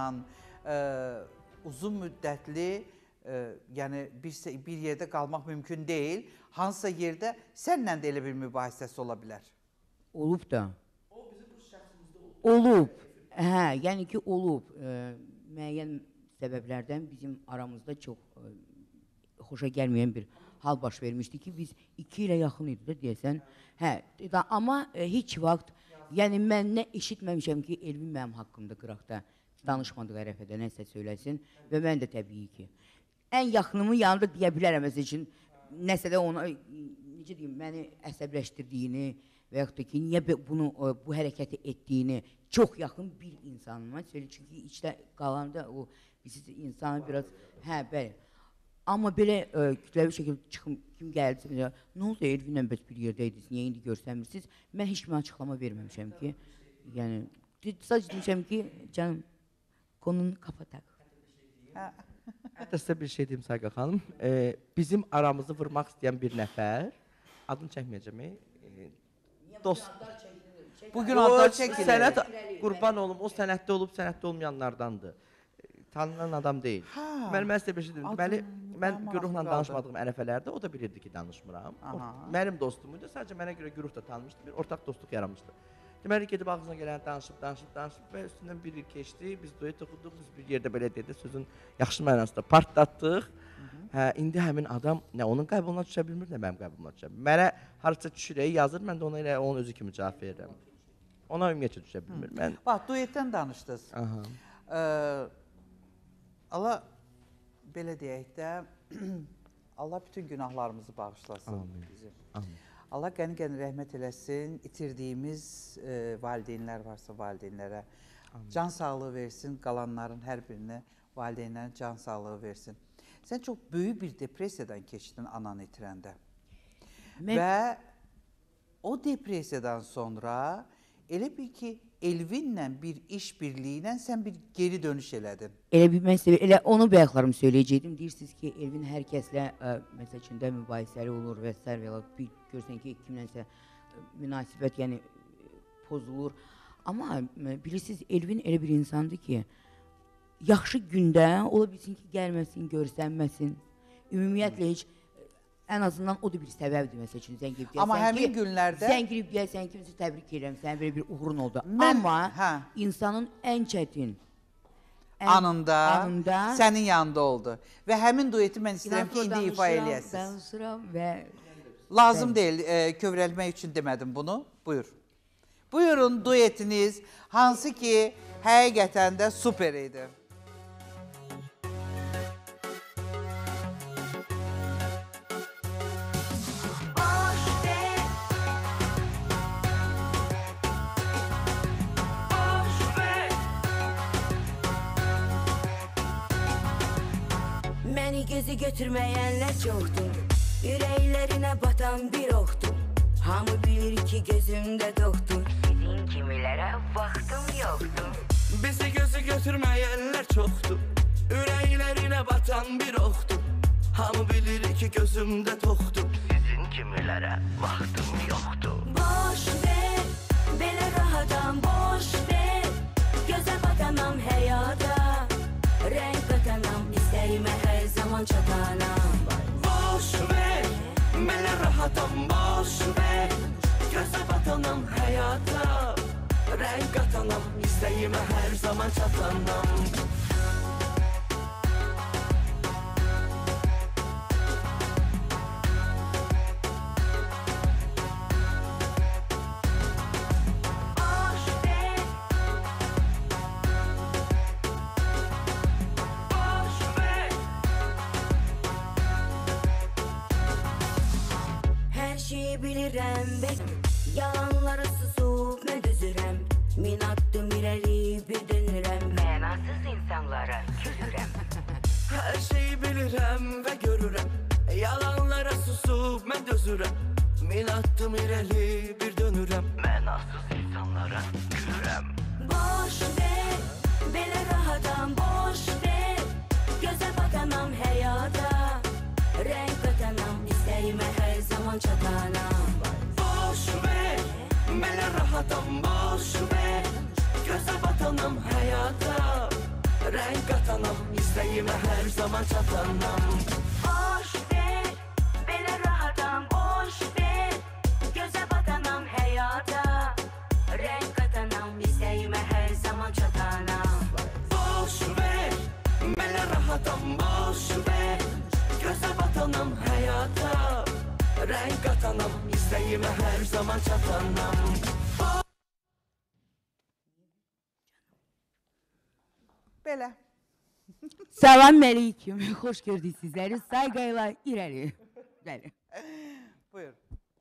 uzun müddətli, yəni bir yerdə qalmaq mümkün deyil. Hansısa yerdə səninlə də elə bir mübahisəsi ola bilər. Olub da. O bizim bu şəxsimizdə olub. Olub. Hə, yəni ki, olub. Müəyyən səbəblərdən bizim aramızda çox xoşa gəlməyən bir hal baş vermişdi ki, biz 2 ilə yaxın idi də deyəsən. Hə, amma heç vaxt, yəni mən nə eşitməmişəm ki, Elvin mənim haqqımda qıraqda danışmadığı ərəfədə nəsə söyləsin və mən də təbii ki, ən yaxınımın yanında deyə bilərəm məsəl üçün, nəsə də ona, necə deyim, məni əsəbləşdirdiyini və yaxud da ki, niyə bu hərəkəti etdiyini çox yaxın bir insanıma söyləyir. Çünki içdə qalanda o, insanı biraz, hə, bəli. Amma belə kütləvi şəkildə çıxım, kim gəldi, nə oldu, Elvinlə bəs bir yerdə idiniz, niyə indi görsəmirsiniz? Mən heç kimə açıqlama verməmişəm ki, yəni, sadəcə demişəm ki, canım, konunu kapataq. Hətta sizə bir şey deyim, Sayqa xanım. Bizim aramızı vurmaq istəyən bir nəfər, adını çəkməyəcəm, dost. Bugün adlar çəkilir. Sənət, qurban olum, o sənətdə olub, sənətdə olmayanlardandır. Tanınan adam deyil. Mən sizə bir şey deyim. Mən Güruhla danışmadığım ərəfələrdə o da bilirdi ki, danışmıram. Mənim dostumuydu, sadəcə mənə görə Güruh da tanımışdı, bir ortaq dostluq yaranmışdı. Deməli, gedib ağzına gələni danışıb və üstündən bir il keçdi, biz duet oxuduq, biz bir yerdə belə dedi, sözün yaxşı mənasında partlatdıq. İndi həmin adam nə onun qayboluna düşə bilmir, nə mənim qayboluna düşə bilmir. Mənə harca düşürək, yazır, mən də ona elə onun özü kimi cavab verirəm. Ona ümumiyyətlə düşə bilmir. Bax, duetdən danışdınız. Allah, belə deyək də, Allah bütün günahlarımızı bağışlasın bizim. Allah qəni-qəni rəhmət eləsin, itirdiyimiz valideynlər varsa valideynlərə can sağlığı versin, qalanların hər birinə valideynlərin can sağlığı versin. Sən çox böyük bir depressiyadan keçdin ananı itirəndə və o depressiyadan sonra elə bil ki, Elvinlə bir iş birliyi ilə sən bir geri dönüş elədin. Elə bir məsələ, elə onu bayaqlarım söyləyəcəkdim. Deyirsiniz ki, Elvin hər kəslə məsəl üçün də mübahisəli olur və s. bir görsən ki, kimlənsə münasibət, yəni pozulur. Amma bilirsiniz, Elvin elə bir insandır ki, yaxşı gündə ola bilsin ki, gəlməsin, görsənməsin. Ümumiyyətlə heç ən azından o da bir səbəbdir məsəl üçün zəng edib deyəsən Amma həmin günlərdə zəng edib deyəsən kimsə təbrik edirəm, sənin belə bir uğurun oldu. Mən- Amma hə. insanın ən çətin anında sənin yanında oldu. Və həmin dueti mən istəyirəm ki, indi ifa eləyəsiniz. Danışıram və Lazım deyil, kövrəlmək üçün demədim bunu. Buyur. Buyurun, duetiniz hansı ki, həqiqətən də super idi. Məni gözü götürməyənlər çoxdur, ürəklərinə batan bir oxdur. Hamı bilir ki gözümdə doktor, sizin kimilərə vaxtım yoxdur. Bizi gözü götürməyənlər çoxdur, ürəklərinə batan bir oxdur. Hamı bilir ki gözümdə toxdur, sizin kimilərə vaxtım yoxdur. Boş ver, belə rahatam, boş ver. Gözə batanam həyata, rəng qatanam, istəyimə hər zaman çatanam. Boş ver, mənə rahatam, boş ver. Gözə batanam həyata, rəng qatanam, istəyimə hər zaman çatanam. Bilirəm və yalanlara susub mən düzürəm. Min addım irəli bir dönürəm, mənasız insanlara küsürəm. Hər şeyi bilirəm və görürəm, yalanlara susub mən dözürəm. Min addım irəli bir dönürəm, mənasız insanlara gülürəm. Boş ver, belə rahatam, boş ver. Gözə batanam həyata, rəng qatanam, istəyimə hər zaman çatanam. Boş ver, mənə rahatam, boş ver. Gözə batanam həyata, rəng qatanam, istəyimə hər zaman çatanam. Boş ver, belə rahatam, boş ver. Gözə batanam həyata, rəng qatanam, istəyimə hər zaman çatanam. Boş ver, mənə rahatam, boş ver. Gözə batanam həyata, rəng qatanam, istəyimə hər zaman çatanam. Belə. Salam əleyküm. Xoş gördük sizləri. Saygıyla irəli. Bəli. Buyur.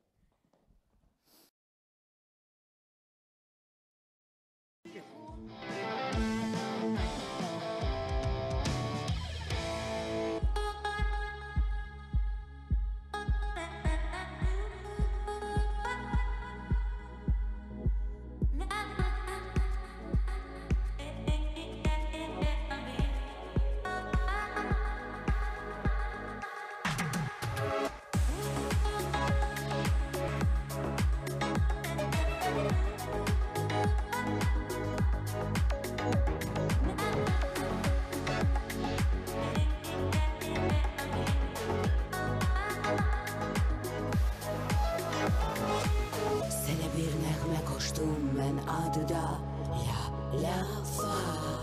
Sənə bir nəğmə qoşdum mən adıda La La Fa.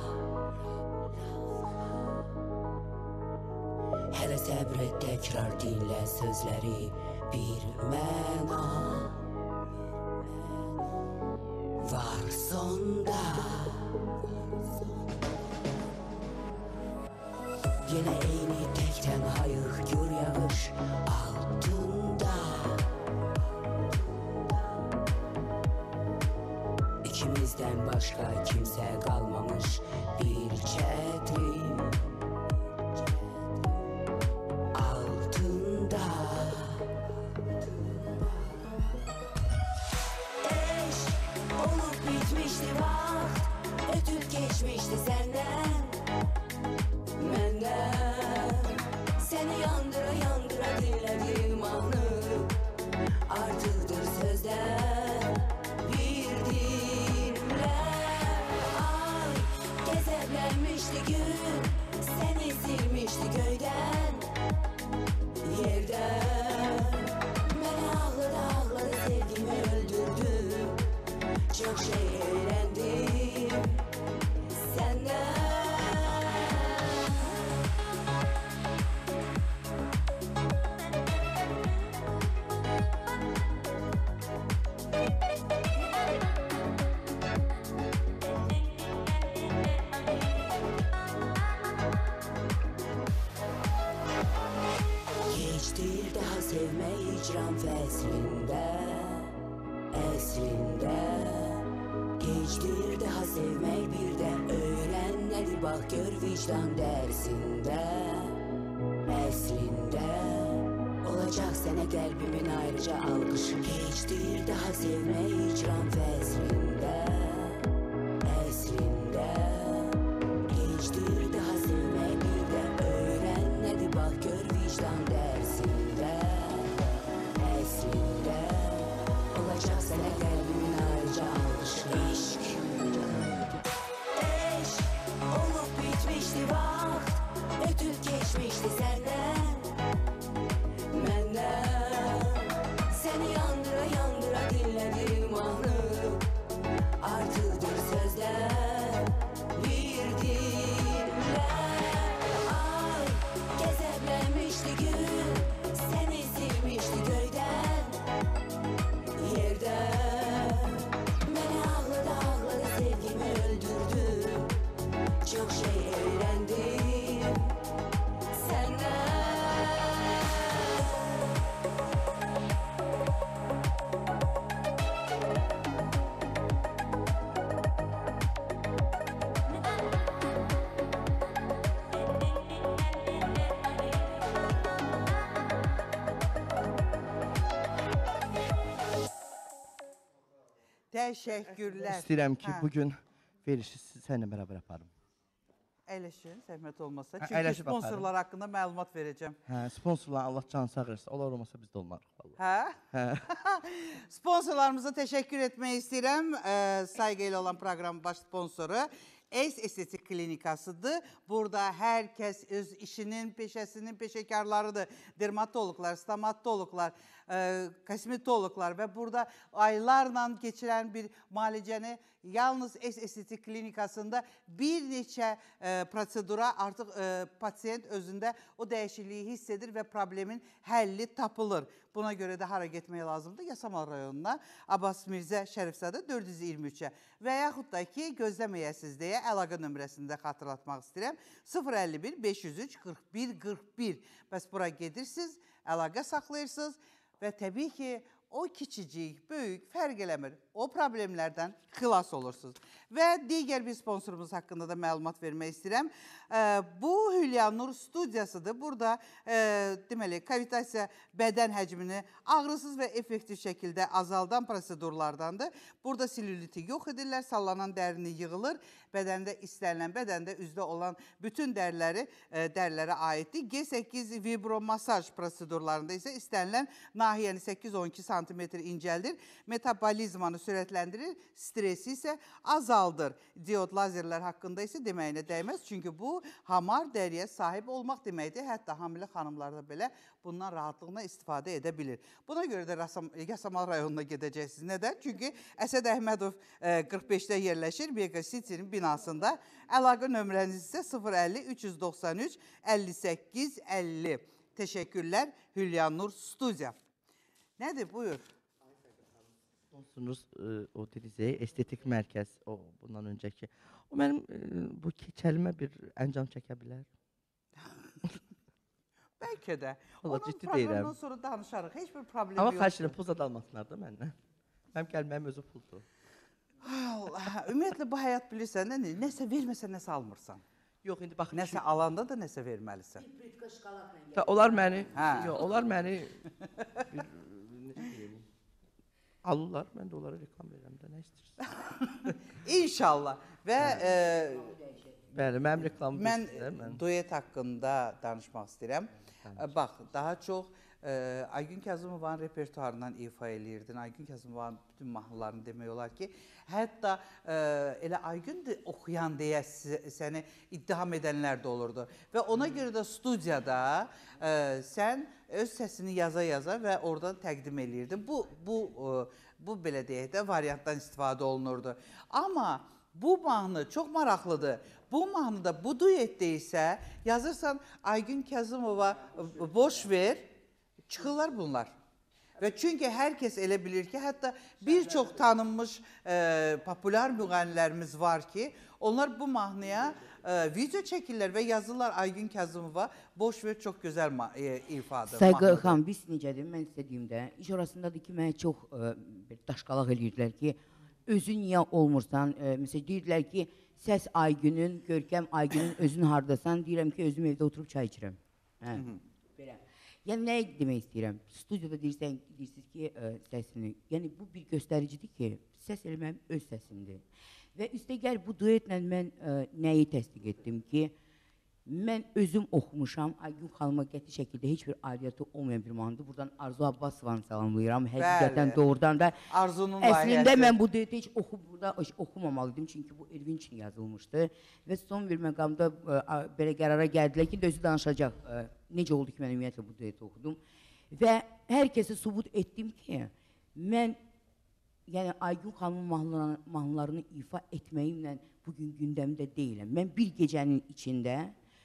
Hələ səbr et, təkrar dinlə sözləri bir məna var sonda. Yenə eyni təkdən hayıq gör yağış altında. İkimizdən başqa kimsə qalmamış bir çətin altında. Eşq olub bitmişdi vaxt, ötüb geçmişdi səndən, məndən. Səni yandıra yandıra dinlədim anı, artıqdır sözlər bir dinlə. Ay qəzəblənmişdi gün, səni silmişdi göydən, yerdən. sevme icram fəslində, əslində gecdir daha sevmək bir də öyrən nədir bax gör vicdan dərsində, əslində olacaq sənə qəlbimin ayrıca alqışı gecdir daha sevmək icram fəslində, əslində gecdir daha sevmək bir də öyrən nədir bax gör vicdan dərsində, əslində olacaq sənə qəlbimin ayrıca alqışı eşq, eşq olub bitmişdi vaxt, ötüb keçmişdi səndən, məndən səni yandıra yandıra dinlədim mahnı, artıqdır sözlər bir dillə, ay qəzəblənmişdi gün, səni silmişdi göydən, yerdən, məni ağladı ağladı sevgimi öldürdü, çox şey öyrəndim səndən. Təşəkkürlər. İstəyirəm ki, Hə, bugün verişi səninlə bərabər aparım. əyləşin, zəhmət olmasa. Hə, Çünki əyləşib sponsorlar haqqında məlumat verəcəm. Hə, sponsorlar Allah can sağ versin. Onlar olmasa biz də olmarıq vallahi. Hə? Sponsorlarımıza təşəkkür etmək istəyirəm. Sayğı ilə olan proqramın baş sponsoru Es Estetik Klinikasıdır. Burada hər kəs öz işinin, peşəsinin peşəkarlarıdır. Dermatologlar, stomatologlar, kosmetologlar və burada aylarla keçirən bir müalicəni yalnız Es Estetik Klinikasında bir neçə prosedura artıq pasiyent özündə o dəyişikliyi hiss edir və problemin həlli tapılır. Buna görə də hara getmək lazımdır? Yasamal rayonuna, Abbas Mirzə Şərifzadə 423-ə və yaxud da ki, gözləməyəsiz deyə əlaqə nömrəsində xatırlatmaq istəyirəm. 051 503 41 41. Bəs bura gedirsiniz, əlaqə saxlayırsınız və təbii ki, o kiçicik, böyük, fərq eləmir. O problemlərdən xilas olursunuz. Və digər bir sponsorumuz haqqında da məlumat vermək istəyirəm. Bu Hülya Nur studiyasıdır. Burada deməli, kavitasiya bədən həcmini ağrısız və effektiv şəkildə azaldan prosedurlardandır. Burada selüliti yox edirlər, sallanan dərini yığılır. Bədəndə istənilən, bədəndə üzdə olan bütün dərilərə aiddir. G8 vibromasaj prosedurlarında isə istənilən nahiyəni 8-12 sm incəldir, metabolizmanı sürətləndirir, stresi isə azaldır. Diod lazerlər haqqında isə deməyinə dəyməz, çünki bu hamar dəriyə sahib olmaq deməkdir. Hətta hamilə xanımlar da belə bundan rahatlıqla istifadə edə bilir. Buna görə də Yasamal rayonuna gedəcəksiniz. Nədən? Çünki Əsəd Əhmədov 45-də yerləşir, Mega City'nin binasında. Əlaqə nömrəniz isə 050 393 58 50. Təşəkkürlər Hülya Nur Studiya. Nədir? Buyur. Sponsorunuz o dediniz, estetik mərkəz, o bundan öncəki. O mənim bu kəlmə bir əncam çəkə bilər. Bəlkə də. Valla Onun ciddi deyirəm. proqramdan sonra danışarıq. Heç bir problem Amma yoxdur. xahiş edirəm, pul zad almasınlar da məndən. Mənim gəlməyim özü puldur. Allah, ümumiyyətlə bu həyat bilirsən, nəsə verməsə nəsə almırsan. Yox, indi baxın. Nəsə alanda da nəsə verməlisən. Onlar məni, Hə. yox, onlar məni alırlar, mən də onlara reklam verirəm də, nə istəyirsən? İnşallah. Və Bəli, mənim reklamım mən duet haqqında danışmaq istəyirəm. Bax, daha çox Aygün Kazımovanın repertuarından ifa eləyirdin. Aygün Kazımovanın bütün mahnılarını demək olar ki, hətta elə Aygün oxuyan deyə səni ittiham edənlər də olurdu. Və ona görə də studiyada sən öz səsini yaza-yaza və oradan təqdim eləyirdin. Bu belə deyək də variantdan istifadə olunurdu. Amma bu mahnı çox maraqlıdır. Bu mahnıda, bu duetdə isə yazırsan Aygün Kazımova boş ver, çıxırlar bunlar. Və çünki hər kəs elə bilir ki, hətta bir çox tanınmış populyar müğənnilərimiz var ki, onlar bu mahnıya video çəkirlər və yazırlar Aygün Kazımova. Boş ver, çox gözəl ifadır. Sayğı xan, biz necədir? Mən istədiyimdə, iş orasındadır ki, mənə çox daşqalaq edirdilər ki, özün niyə olmursan? Məsələn, deyirdilər ki, səs Aygünün, Görkəm Aygünün özün hardasan? Deyirəm ki, özüm evdə oturub çay içirəm. Belə. Yəni, nəyə demək istəyirəm? Studiyada deyirsiniz ki, səsini. Yəni, bu bir göstəricidir ki, səs elə mənim öz səsimdir. Və üstəgəl bu duetlə mən nəyi təsdiq etdim ki, mən özüm oxumuşam, Aygün xanıma qəti şəkildə heç bir aidiyyatı olmayan bir mahnıdır. Buradan Arzu Abbasovanı salamlayıram, həqiqətən doğrudan da. Arzunun layihəsi. Əslində mən bu dueti heç burada oxumamalıydım, çünki bu Elvin üçün yazılmışdı. Və son bir məqamda belə qərara gəldilər ki, özü danışacaq. Necə oldu ki, mən ümumiyyətlə bu dueti oxudum. Və hər kəsə subut etdim ki, mən yəni Aygün xanımın mahnılarını ifa etməyimlə bugün gündəmdə deyiləm. Mən bir gecənin içində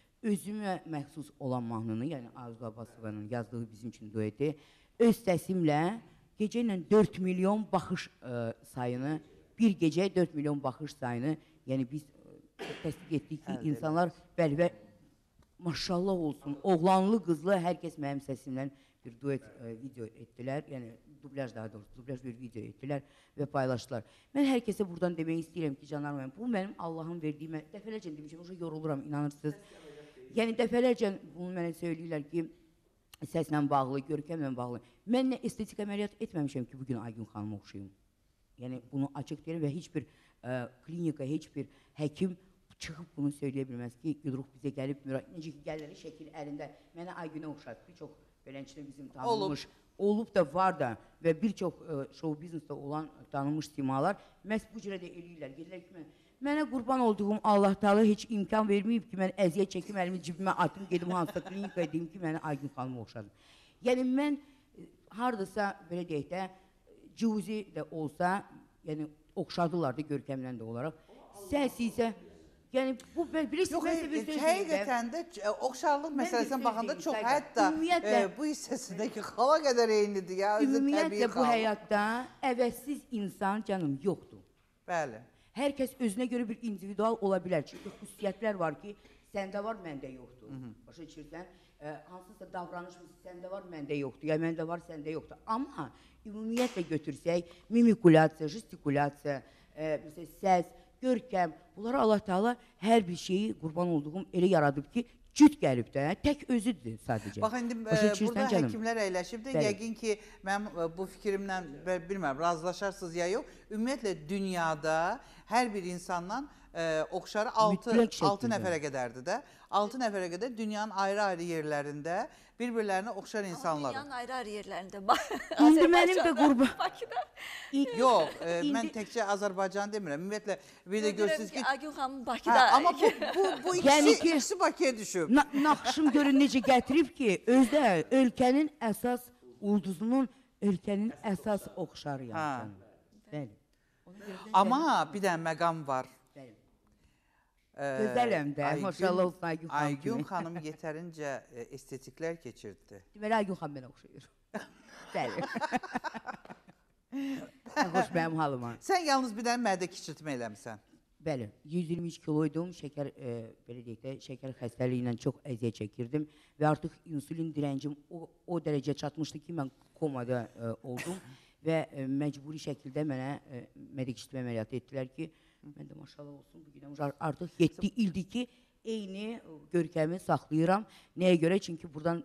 özümə məxsus olan mahnını, yəni Arzu Abbasovanın yazdığı bizim üçün dueti, öz səsimlə gecə ilə 4 milyon baxış sayını, bir gecə 4 milyon baxış sayını, yəni biz təsdiq etdik ki, insanlar bəli və maşallah olsun, oğlanlı, qızlı, hər kəs mənim səsimlə bir duet video etdilər, yəni dublaj daha doğrusu, dublaj bir video etdilər və paylaşdılar. Mən hər kəsə buradan demək istəyirəm ki, canlarım mənim, bu mənim Allahın verdiyimə, dəfələrcə demişəm, o yoruluram, inanırsınız. Yəni, dəfələrcə bunu mənə söyləyirlər ki, səslə bağlı, görkəmlə bağlı. Mən nə estetik əməliyyat etməmişəm ki, bugün Aygün xanıma oxşayım. Yəni, bunu açıq deyirəm və heç bir klinika, heç bir həkim çıxıb bunu söyləyə bilməz ki, Gülruh bizə gəlib, necə ki, gəlləri şəkil əlində mənə Aygünə oxşadı. Bir çox belənçdə bizim tanınmış, olub da var da və bir çox show biznesdə olan tanınmış simalar məhz bu cürə də eləyirlər. Gedirlər ki, mənə qurban olduğum Allah Teala heç imkan verməyib ki, mən əziyyət çəkim, əlimi cibimə atım, gedim hansısa klinikaya deyim ki, mənə Aygün xanıma oxşadım. Yəni, mən haradasa, belə deyək də, cüzi də olsa, yəni, oxşadılar da görkəmlə də olaraq. Səs isə, yəni, bu, bilirsiniz, mən sizə bir söz deyim. Həqiqətən də oxşarlıq məsələsinə baxanda çox, hətta bu hissəsindəki xala qədər eynidir ya, özü təbii xala. Ümumiyyətlə, bu həyatda əvəzsiz insan, canım, yoxdur. Bəli. Hər kəs özünə görə bir individual ola bilər. Çünki xüsusiyyətlər var ki, səndə var, məndə yoxdur. Başa düşürsən, hansısa davranış səndə var, məndə yoxdur. Ya məndə var, səndə yoxdur. Amma ümumiyyətlə götürsək, mimikulyasiya, gestikulyasiya, səs, görkəm, bunlara Allah Teala hər bir şeyi qurban olduğum elə yaradıb ki, cüt gəlib də, tək özüdür sadəcə. Bax, indi burada həkimlər əyləşib də, yəqin ki, mənim bu fikrimlə, bilməm, razılaşarsınız ya yox, ümumiyyətlə dünyada hər bir insandan oxşarı 6 nəfərə qədərdir də. 6 nəfərə qədər dünyanın ayrı-ayrı yerlərində bir-birlərinə oxşar insanlar. Dünyanın ayrı-ayrı yerlərində. İndi mənim də qurban. Bakıda. Yox, mən təkcə Azərbaycan demirəm. Ümumiyyətlə, bir də görsünüz ki... Aygün xanım Bakıda. Amma bu ikisi Bakıya düşüb. Naxışım görün necə gətirib ki, özdə ölkənin əsas ulduzunun, ölkənin əsas oxşarı yəni. Bəli. Amma bir dənə məqam var. Gözələm də, maşallah olsun Aygün xanım. Aygün xanım yetərincə estetiklər keçirdi. Deməli, Aygün xanım mənə oxşayır. Bəli. Xoş mənim halıma. Sən yalnız bir dənə mədə kiçiltmə eləmişsən. Bəli, 123 kiloydum, şəkər, belə deyək də, şəkər xəstəliyi ilə çox əziyyət çəkirdim və artıq insulin direncim o dərəcə çatmışdı ki, mən komada oldum və məcburi şəkildə mənə mədə kiçiltmə əməliyyatı etdilər ki, mən də maşallah olsun, bugün artıq 7 ildir ki, eyni görkəmi saxlayıram. Nəyə görə? Çünki buradan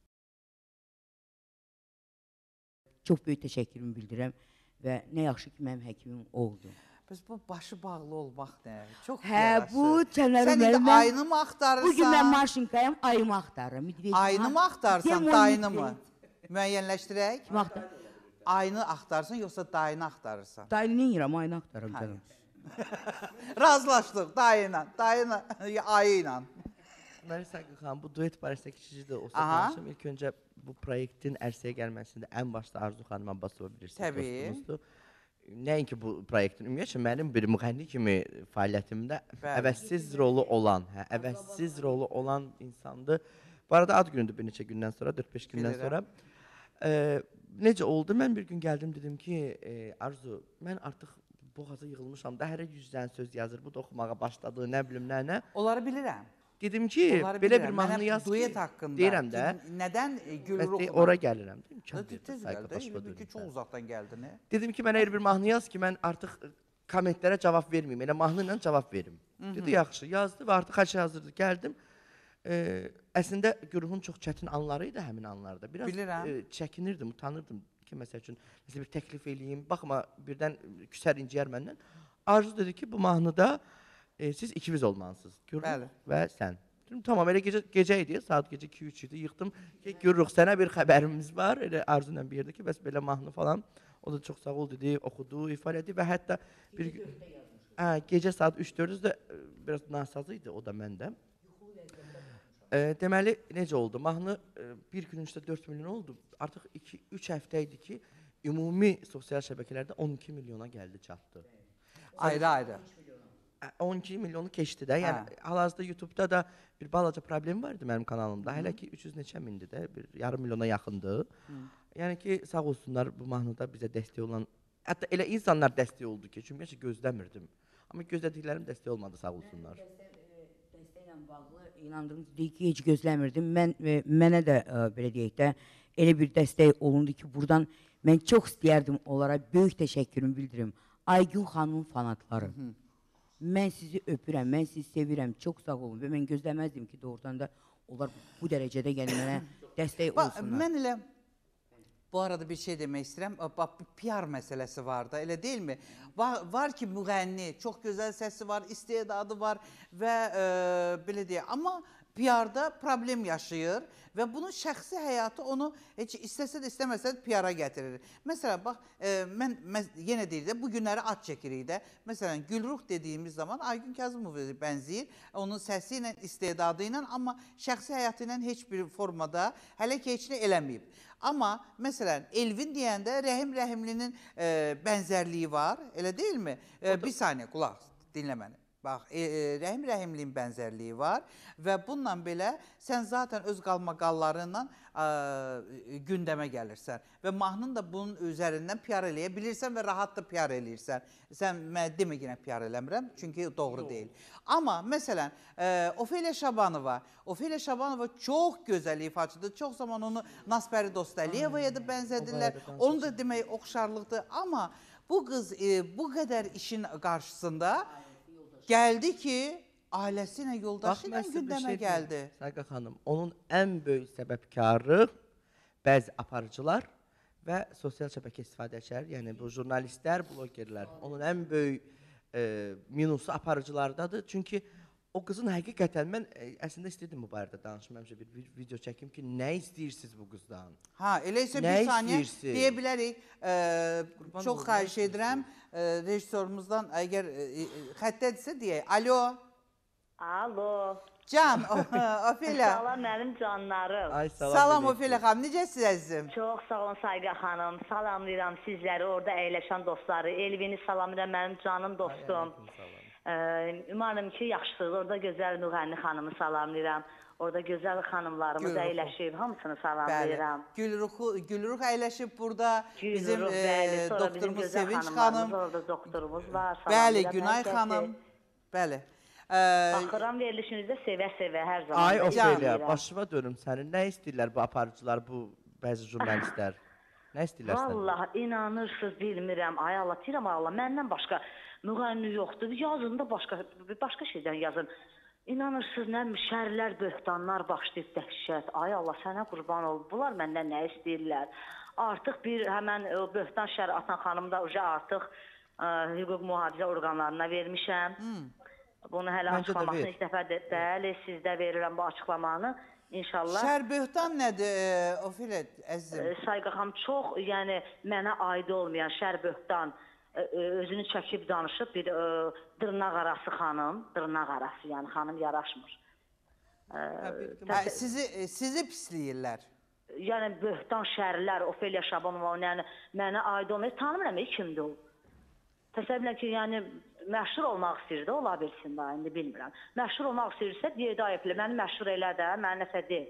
çox böyük təşəkkürümü bildirəm və nə yaxşı ki, mənim həkimim oldu. Bəs bu başı bağlı olmaq nə? Çox yaraşır. Bu çənərim sən indi ayını mı axtarırsan? Bugün mən maşinkayım, ayımı axtarırım. Ayını mı axtarırsan, dayını mı? Müəyyənləşdirək. Kim axtarır? Ayını axtarırsan, yoxsa dayını axtarırsan? Dayını yiyirəm, ayını axtarırım canım. Razılaşdıq, dayıyla, ayı ilə. Mənim Sayqı xanım, bu duet barəsində kiçicə də olsa danışım. İlk öncə bu proyektin ərsəyə gəlməsində ən başda Arzu xanım Abbasova bilirsiniz, dostumuzdur. Nəinki bu proyektin, ümumiyyətlə mənim bir müğənni kimi fəaliyyətimdə əvəzsiz rolu olan insandır. Bu arada ad günüdür bir neçə gündən sonra, 4-5 gündən sonra. Necə oldu? Mən bir gün gəldim, dedim ki, Arzu, mən artıq boğaza yığılmışam da hər 100-dən söz yazır. Bu da oxumağa başladı, nə bilim nə. Onları bilirəm. Dedim ki, Onları belə bilirəm. bir mahnı Mənə yaz duet ki, haqqında. deyirəm də. Nədən gül Bəs ruhuna? ora gəlirəm. İmkan Tez verdi, sayqa gəldi. başıma Ki, çox dönüm. uzaqdan gəldin. Dedim ki, mənə elə bir mahnı yaz ki, mən artıq kommentlərə cavab verməyim. Elə mahnı ilə cavab verim. Dedi, yaxşı, yazdı və artıq xaç yazırdı. Gəldim. Əslində, güruhun çox çətin anları idi həmin anlarda. Biraz çəkinirdim, utanırdım ki, məsəl üçün, bir təklif eləyim. Baxma, birdən küsər inciyər məndən. Arzu dedi ki, bu mahnıda siz ikimiz olmalısınız. Güruh və sən. Dedim, tamam, elə gecə idi, saat gecə 2-3 idi. Yıxdım ki, Güruh, sənə bir xəbərimiz var. Elə Arzu ilə bir yerdə ki, bəs belə mahnı falan. O da çox sağ ol dedi, oxudu, ifadə etdi və hətta bir gecə saat 3-4-də biraz nasazı idi, o da məndə. Deməli, necə oldu? Mahnı bir gün üstə 4 milyon oldu. Artıq 2-3 həftə idi ki, ümumi sosial şəbəkələrdə 12 milyona gəldi, çatdı. Ayrı-ayrı. 12 milyonu keçdi də. Yəni, hal-hazırda YouTube'da da bir balaca problem vardı mənim kanalımda. Hələ ki, 300 neçə mindir də, bir yarım milyona yaxındır. Yəni ki, sağ olsunlar bu mahnıda bizə dəstək olan, hətta elə insanlar dəstək oldu ki, çünki gözləmirdim. Amma gözlədiklərim dəstək olmadı, sağ olsunlar. Dəstəklə bağlı inandığım ki, heç gözləmirdim. Mənə də, belə deyək də, elə bir dəstək olundu ki, buradan mən çox istəyərdim onlara böyük təşəkkürümü bildirim. Aygün xanımın fanatları. Mən sizi öpürəm, mən sizi sevirəm, çox sağ olun və mən gözləməzdim ki, doğrudan da onlar bu dərəcədə gəlin mənə dəstək olsunlar. Mən elə bu arada bir şey demək istəyirəm. PR məsələsi var da, elə deyilmi? Var ki, müğənni, çox gözəl səsi var, istedadı var və belə deyək. Amma PR-da problem yaşayır və bunun şəxsi həyatı onu heç istəsə də istəməsə də PR-a gətirir. Məsələn, bax, mən yenə deyir də, bu günləri at çəkirik də. Məsələn, Gülruh dediyimiz zaman Aygün Kazımova bənzəyir, onun səsi ilə, istedadı ilə, amma şəxsi həyatı ilə heç bir formada hələ ki, heç nə eləməyib. Amma, məsələn, Elvin deyəndə Rəhim Rəhimlinin bənzərliyi var, elə deyilmi? Bir saniyə, qulaq, dinlə məni. Bax, Rəhim Rəhimlinin bənzərliyi var və bununla belə sən zaten öz qalmaqallarından gündəmə gəlirsən və mahnını da bunun üzərindən PR eləyə bilirsən və rahat da PR eləyirsən. Sən demə yenə PR eləmirəm, çünki doğru deyil. Amma məsələn, Ofeliya Şabanova çox gözəl ifaçıdır. Çox zaman onu Nasbəri Dostəliyevaya da bənzədirlər. Onu da demək oxşarlıqdır. Amma bu qız bu qədər işin qarşısında gəldi ki, ailəsi ilə, yoldaşı ilə gündəmə gəldi. Sayqa xanım, onun ən böyük səbəbkarı bəzi aparıcılar və sosial şəbəkə istifadəçilər, yəni bu jurnalistlər, blogerlər. Onun ən böyük minusu aparıcılardadır. Çünki o qızın həqiqətən, mən əslində istəyirdim bu barədə danışım, həmişə bir video çəkim ki, nə istəyirsiniz bu qızdan? Ha, elə isə bir saniyə deyə bilərik. Çox xahiş edirəm, rejissorumuzdan əgər xəttədirsə deyək. Alo. Alo. Can, Ofeliya. Salam mənim canlarım. Salam Ofeliya xanım, necəsiz əzizim? Çox sağ olun Sayqa xanım, salamlayıram sizləri, orada əyləşən dostları, Elvini salamlayıram mənim canım dostum. Umarım ki, yaxşısınız, orada gözəl müğənni xanımı salamlayıram, orada gözəl xanımlarımız əyləşib, hamısını salamlayıram. Gülruh əyləşib burada, bizim doktorumuz Sevinç xanım. Orada doktorumuz var, salamlayıram. Bəli, Günay xanım, bəli. Baxıram verilişinizdə sevə-sevə hər zaman. Ay Ofeliya, başıma dönüm sənin, nə istəyirlər bu aparıcılar, bu bəzi jurnalistlər? Nə istəyirlər sənin? Vallahi, inanırsınız, bilmirəm, ay Allah, deyirəm Allah, məndən başqa müğənni yoxdur, yazın da başqa şeydən yazın. İnanırsınız, nə şərlər, böhtanlar başlayıb dəhşət. Ay Allah, sənə qurban olub. Bunlar məndən nə istəyirlər? Artıq bir həmən böhtan şər atan xanım da artıq hüquq mühafizə orqanlarına vermişəm. Bunu hələ açıqlamasını ilk dəfə bəli, sizdə verirəm bu açıqlamanı. İnşallah. Şər böhtan nədir, Ofeliya əzizim? Sayqa xanım, çox, yəni mənə aid olmayan şər böhtan özünü çəkib danışıb bir dırnaq arası xanım, dırnaq arası, yəni xanım yaraşmır. Sizi pisləyirlər? Yəni böhtan şərlər, Ofeliya Şabanova, yəni mənə aid olmayan, tanımıram, kimdir o? Təsəvvürlə ki, yəni məşhur olmaq istəyirdi, ola bilsin da, indi bilmirəm. Məşhur olmaq istəyirsə, deyək də ayıplı, məni məşhur elə də, mənə nəsə deyil.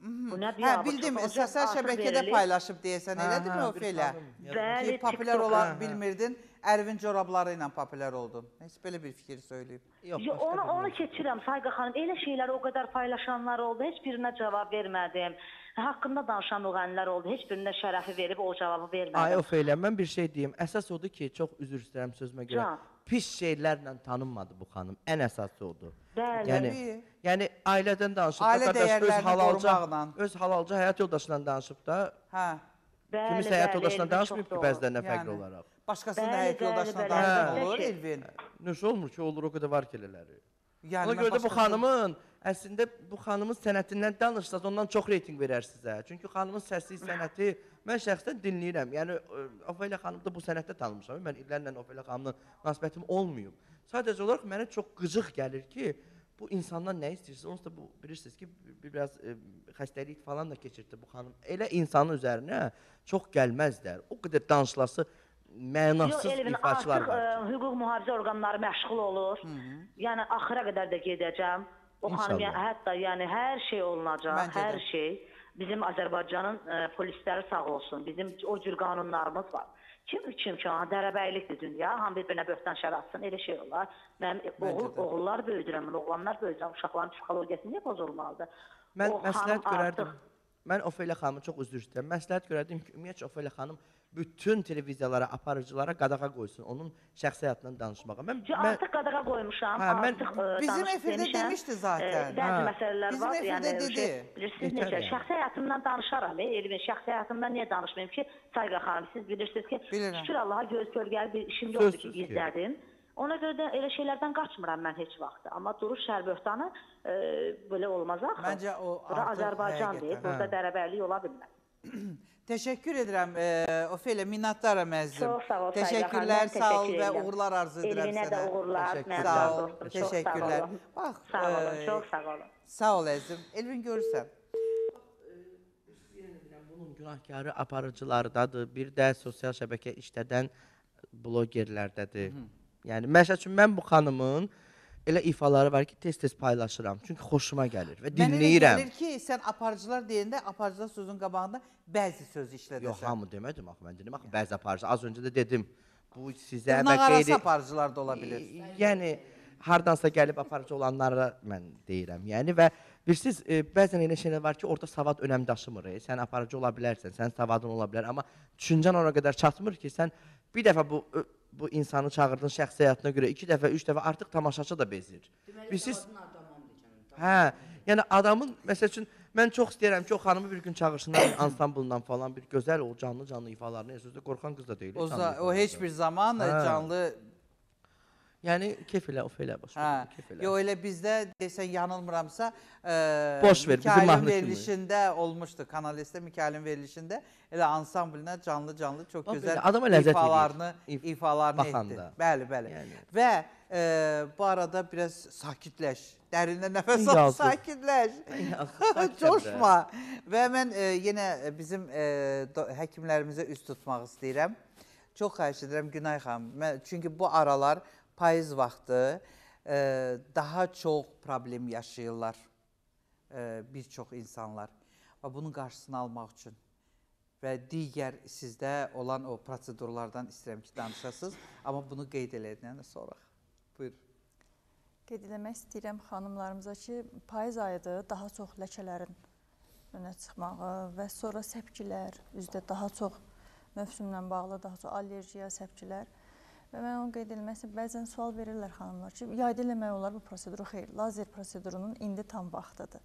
Bu nə Hə, biabır, bildim, çox sosial artıq şəbəkədə verilir. paylaşıb deyəsən, elədir mi Hə, o bir Ofelia? xanım yazmış. Bəli, Ki, popülər TikTokda. olan bilmirdin, Ərvin corabları ilə popülər oldun. Heç belə bir fikir söyləyib. Yox, Yo, başqa bir onu mövzu. keçirəm Sayqa xanım. Elə şeyləri o qədər paylaşanlar oldu, heç birinə cavab vermədim. Haqqında danışan müğənnilər oldu, heç birinə şərəfi verib o cavabı vermədim. Ay Ofelia, mən bir şey deyim. Əsas odur ki, çox üzr istəyirəm sözümə görə. Can. Pis şeylərlə tanınmadı bu xanım. Ən əsası odur. Bəli. Yəni ailədən danışıb Ailə da qardaş dəyərlərini qorumaqla. öz halalca həyat yoldaşından danışıb da Hə. Bəli, kimisə həyat bəli, yoldaşından Elvin danışmayıb çox ki, doğru. bəzilərinə fərqli Yəni. olaraq. Başqasının Bəli, həyat bəli, yoldaşına bəli, danışan bəli. olur Şey. Elvin. Nəsə olmur ki, olur o qədər var ki elələri. Yəni Ona mən görə də bu başqasının- xanımın, əslində bu xanımın sənətindən danışsaz ondan çox reytinq verər sizə. Çünki xanımın səsi, sənəti mən şəxsən dinləyirəm. Yəni Ofelia xanım da bu sənətdə tanımışam. Mən illərlə Ofelia xanımla münasibətim olmayıb. Sadəcə olaraq mənə çox qıcıq gəlir ki, bu insandan nə istəyirsiniz? Onsuz da bu bilirsiniz ki, biraz xəstəlik falan da keçirdi bu xanım. Elə insanın üzərinə çox gəlməzlər. O qədər danışılası mənasız Yox, Elvin, ifaçılar artıq var. hüquq mühafizə orqanları məşğul olur. Yəni axıra qədər də gedəcəm. O xanım İnşallah. hətta yəni hər şey olunacaq, Məncə də. hər şey. Bizim Azərbaycanın polisləri sağ olsun. Bizim o cür qanunlarımız var. Kim ki, dərəbəylikdir dünya, hamı bir-birinə böhtan şər atsın, elə şey olar. Mənim oğullar böyüdürəm, oğlanlar böyüdürəm, uşaqların psixologiyası niyə pozulmalıdır? Mən O məsləhət xanım görərdim. artıq- Mən Ofelia xanımı çox üzr istəyirəm. Məsləhət görərdim ki, ümumiyyətlə Ofelia xanım bütün televiziyalara, aparıcılara qadağa qoysun onun şəxsi həyatından danışmağa. Artıq qadağa qoymuşam, Hə, mən- artıq Bizim danışıb efirdə demişəm. demişdi zaten. Bəzi Hə. məsələlər Bizim var, efirdə yəni dedi. bilirsiniz Yetər necə, yəni. şəxsi həyatımdan danışaram, Elvin, şəxsi həyatımdan niyə danışmayım ki, Sayqa xanım, siz bilirsiniz ki, Bilirəm. şükür Allaha göz kölgəli bir işim yoxdur ki, Sözsüz ki. gizlədim. Ona görə də elə şeylərdən qaçmıram mən heç vaxt. Amma duruş şərböhtanı belə olmaz axı. Məncə o Bura artıq Azərbaycandır, həqiqətən. burada dərəbərlik ola bilməz. Təşəkkür edirəm Ofelia, minnətdaram əzizim. Çox sağ ol, Sayqa Təşəkkürlər, xanım, sağ ol təşəkkür və edirəm. uğurlar arzu edirəm Elvinə də sənə. uğurlar, Təşəkkür mən Sağ sağ ol, olun. Çox sağ təşəkkürlər. olun. Bax, Sağ olun, çox sağ olun. Sağ ol əzizim. Elvin görürsən. Bunun günahkarı aparıcılardadır, bir də sosial şəbəkə işlədən blogerlərdədir. Yəni məsəl üçün mən bu xanımın elə ifaları var ki, tez-tez paylaşıram. Çünki xoşuma gəlir və Mənə elə dinləyirəm. gəlir ki, sən aparıcılar deyəndə aparıcılar sözün qabağında bəzi söz işlədəsən. Yox, hamı demədim axı, mən dedim axı, bəzi aparıcı. Az öncə də dedim, bu sizə və Dırnaqarası qeyri... aparıcılar da ola bilir. Yəni, hardansa gəlib aparıcı olanlara mən deyirəm. Yəni və bilirsiniz, bəzən elə şeylər var ki, orada savad önəm daşımır. Sən aparıcı ola bilərsən, sən savadın ola bilər, amma düşüncən ora qədər çatmır ki, sən bir dəfə bu insanı çağırdın şəxsi həyatına görə, 2 dəfə, 3 dəfə artıq tamaşaçı da bezir. Bilirsiniz? Hə, yəni adamın, məsəl üçün, mən çox istəyirəm ki, o xanımı bir gün çağırsınlar ansamblından falan, bir gözəl o canlı ifalarını, sözdə qorxan qız da deyil. O heç bir zaman Hə. canlı... Yəni, keyf elə, Ofelia başqa. Hə, yox elə bizdə desən yanılmıramsa, Boş ver, bizim Mikailin mahnı kimi. verilişində olmuşdu, Kanal S-də Mikailin verilişində elə ansamblinə canlı çox Bax, gözəl belə, adama ləzzət ifalarını edir. etdi. Baxanda. Bəli, bəli. Yəni. Və bu arada biraz sakitləş, dərindən nəfəs al, Yazıq. sakitləş, Sakitəm də. coşma. Və mən yenə bizim həkimlərimizə üst tutmaq istəyirəm. Çox xahiş edirəm Günay xanım, çünki bu aralar payız vaxtı daha çox problem yaşayırlar bir çox insanlar və bunun qarşısını almaq üçün və digər sizdə olan o prosedurlardan istəyirəm ki, danışasınız, amma bunu qeyd eləyəndən sonra. Buyur. Qeyd eləmək istəyirəm xanımlarımıza ki, payız ayıdır, daha çox ləkələrin önə çıxmağı və sonra səpkilər, üzdə daha çox mövsümlə bağlı, daha çox allergiya, səpkilər. Və mən onu qeyd eləmək istəyirəm, bəzən sual verirlər xanımlar ki, yayda eləmək olar bu proseduru, xeyr, lazer prosedurunun indi tam vaxtıdır.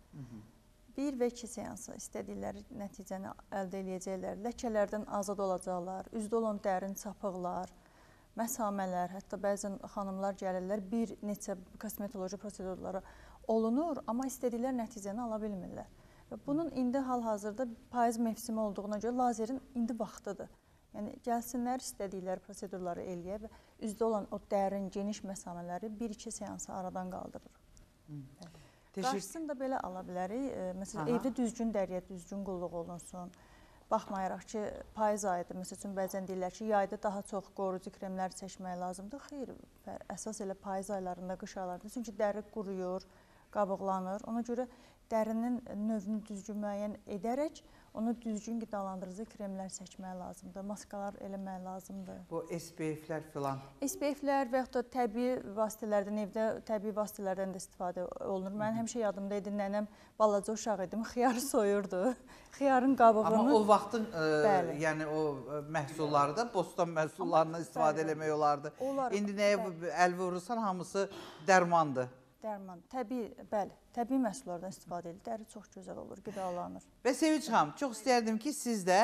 1 və 2 seansı istədikləri nəticəni əldə edəcəklər, ləkələrdən azad olacaqlar, üzdə olan dərin çapıqlar, məsamələr, hətta bəzən xanımlar gəlirlər, bir neçə kosmetoloji prosedurları olunur, amma istədikləri nəticəni ala bilmirlər. Və bunun indi hal-hazırda payız mövsümü olduğuna görə lazerin indi vaxtıdır. Yəni, gəlsinlər, istədikləri prosedurları eləyə və üzdə olan o dərin, geniş məsamələri 1-2 seansı aradan qaldırır. Qarşısını da belə ala bilərik. Məsələn, evdə düzgün dəriyə, düzgün qulluq olunsun. Baxmayaraq ki, payız ayıdır. Məsəl üçün, bəzən deyirlər ki, yayda daha çox qorucu kremlər çəkmək lazımdır. Xeyr, əsas elə payız aylarında, qış aylarında. Çünki dəri quruyur, qabıqlanır. Ona görə dərinin növünü düzgün müəyyən edərək onu düzgün qidalandırıcı kremlər seçmək lazımdır, maskalar eləmək lazımdır. Bu SPF-lər filan. SPF-lər və yaxud da təbii vasitələrdən, evdə təbii vasitələrdən də istifadə olunur. Mən həmişə yadımda idi, nənəm balaca uşaq idim, xiyar soyurdu. Xiyarın qabığını... Amma o vaxtın yəni o məhsulları da bostan məhsullarından istifadə eləmək olardı. İndi nəyə əl vurursan, hamısı dərmandır. Dərman, təbii, bəli, təbii məhsullardan istifadə edilir. Dəri çox gözəl olur, qidalanır. Və Sevinç xanım, çox istərdim ki, siz də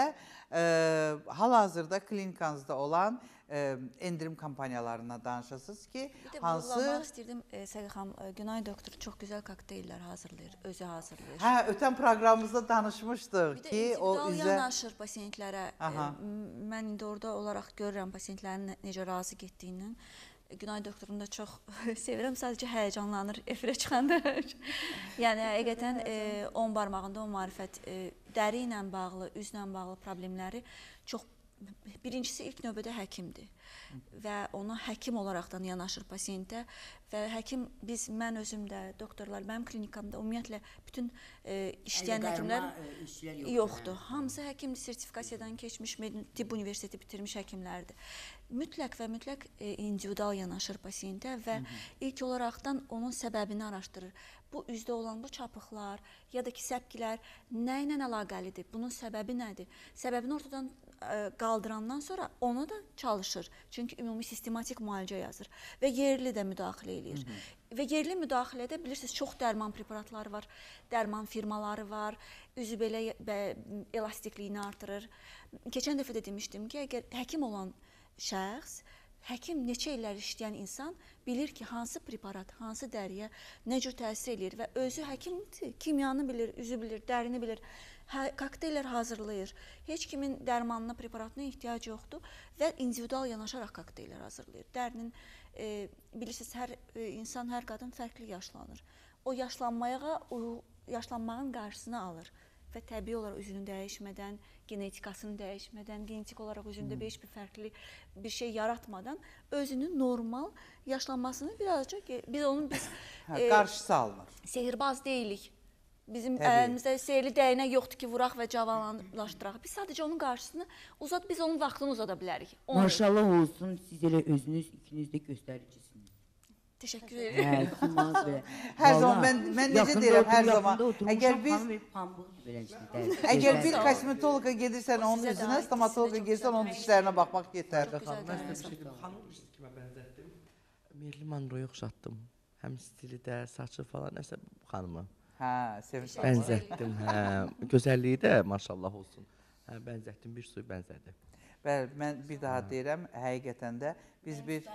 hal-hazırda klinikanızda olan endirim kampaniyalarına danışasınız ki, hansı... Bir də vurgulamaq istəyirdim, Səqi xanım, Günay doktor çox gözəl kokteyllər hazırlayır, özü hazırlayır. Hə, ötən proqramımızda danışmışdıq ki, o üzə... Bir də individual yanaşır pasientlərə. Mən indi orada olaraq görürəm pasientlərin necə razı getdiyindən. Günay doktorunu da çox sevirəm, sadəcə həyəcanlanır efirə çıxanda. Yəni, həqiqətən 10 barmağında o marifət dəri ilə bağlı, üzlə bağlı problemləri çox... Birincisi, ilk növbədə həkimdir və ona həkim olaraqdan yanaşır pasiyentə və həkim, mən özüm də, doktorlar, mənim klinikamda ümumiyyətlə bütün işləyən həkimlər yoxdur. Hamısı həkimdir, sertifikasiyadan keçmiş, tibb universiteti bitirmiş həkimlərdir. Mütləq və mütləq individual yanaşır pasiyentə və ilk olaraqdan onun səbəbini araşdırır. Bu üzdə olan bu çapıqlar ya da ki səpkilər nə ilə əlaqəlidir, bunun səbəbi nədir? Səbəbini ortadan qaldırandan sonra ona da çalışır. Çünki ümumi sistematik müalicə yazır və yerli də müdaxilə edir. Və yerli müdaxilədə bilirsiniz, çox dərman preparatları var, dərman firmaları var, üzü belə elastikliyini artırır. Keçən dəfə də demişdim ki, əgər həkim olan şəxs, həkim neçə illər işləyən insan bilir ki, hansı preparat, hansı dəriyə nə cür təsir edir və özü həkimdir, kimyanı bilir, üzü bilir, dərini bilir, kokteyllər hazırlayır. Heç kimin dərmanına, preparatına ehtiyac yoxdur və individual yanaşaraq kokteyllər hazırlayır. Dərinin, bilirsiniz, hər insan, hər qadın fərqli yaşlanır. O yaşlanmağın qarşısını alır və təbii olaraq üzünü dəyişmədən, genetikasını dəyişmədən, genetik olaraq özündə heç bir fərqli bir şey yaratmadan özünün normal yaşlanmasını birazcık, biz onun qarşısı alınır. Sehirbaz deyilik. Bizim əlimizdə sehirli dəyənək yoxdur ki, vuraq və cavanlaşdıraq. Biz sadəcə onun qarşısını biz onun vaxtını uzada bilərik. Maşallah olsun, siz elə özünüz ikiniz də göstəricisiniz. Təşəkkür edirəm. Hər zaman, mən necə deyirəm, hər zaman. Əgər bir kosmetologa gedirsən onun üzünə, stomatologa gedirsən onun dişlərinə baxmaq yetər. Xanım, kimə bənzətdim? Merli Monroe'ya oxşatdım. Həm stili də, saçı falan, nəsə xanımı. Hə, Sevinç. Bənzətdim, hə. Gözəlliyi də maşallah olsun. Hə, bənzətdim, bir suyu bənzədi. Bəli, mən bir daha deyirəm, həqiqətən də biz bir...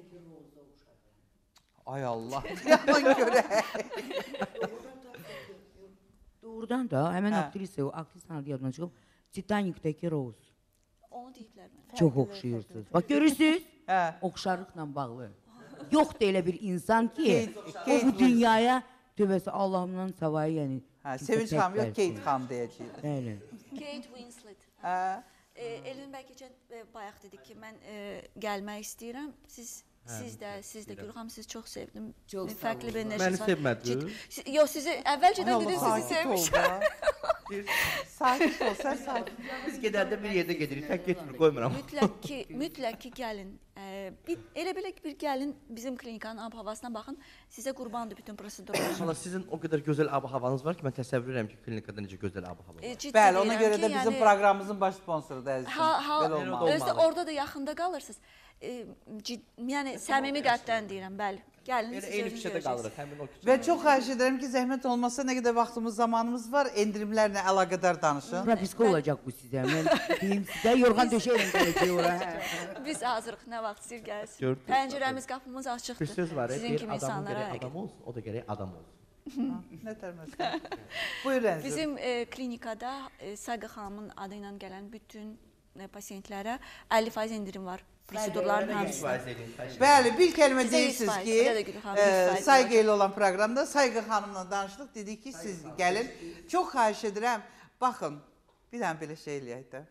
Ay Allah, yalan görək. Doğrudan da, həmən aktrisa, o aktrisanın adı yadına çıxıb, Titanik'dəki Rose. Onu deyiblər mənə. Çox oxşayırsınız. Bax, görürsünüz, oxşarlıqla bağlı. Yoxdur elə bir insan ki, o bu dünyaya tövbəsi Allahımdan savayı, yəni... Sevinç xanım yox, Kate xanım deyəcəyik. Bəli. Kate Winslet. Elvin bəy keçən bayaq dedik ki, mən gəlmək istəyirəm. Siz də Gülxan, sizi çox sevdim. Fərqli bir enerjiniz var. Məni sevmədi. Yox, sizi əvvəlcədən dedim, sizi sevmişəm. Sakit ol, sən sakit. Biz gedəndə bir yerdə gedirik, tək getmir, qoymuram. Mütləq ki, gəlin. Elə belə bir gəlin, bizim klinikanın ab-havasına baxın, sizə qurbandır bütün prosedurlar. Hala, sizin o qədər gözəl ab-havanız var ki, mən təsəvvür edirəm ki, klinikada necə gözəl ab-hava var. Bəli, ona görə də bizim proqramımızın baş sponsorudur, əzizim. Özdə orada da yaxında qalırsınız. Yəni, səmimi qəlbdən deyirəm, bəli. Gəlin, siz eyni küçədə qalırıq, həmin o küçədə. Və çox xahiş edirəm ki, zəhmət olmasa nə qədər vaxtımız, zamanımız var, endirimlərlə əlaqədar danışın. Propiska olacaq bu sizə, mən deyim sizə, yorğan döşəyirəm gələcək ora. Biz hazırıq, nə vaxt istəyir gəlsin. Pəncərəmiz, qapımız açıqdır. Bir söz var, sizin kimi adamın insanlara. gərək adam olsun, o da gərək adam olsun. Nə tərməsin. Buyur Ənzir. Bizim klinikada Sayqa xanımın adı ilə gələn bütün pasiyentlərə 50% indirim var. Prosedurların hamısına. Bəli, bir kəlmə deyirsiniz ki, Sayqa ilə olan proqramda Sayqa xanımla danışdıq, dedik ki, siz gəlin. Çox xahiş edirəm, baxın, bir dənə belə şey eləyək də.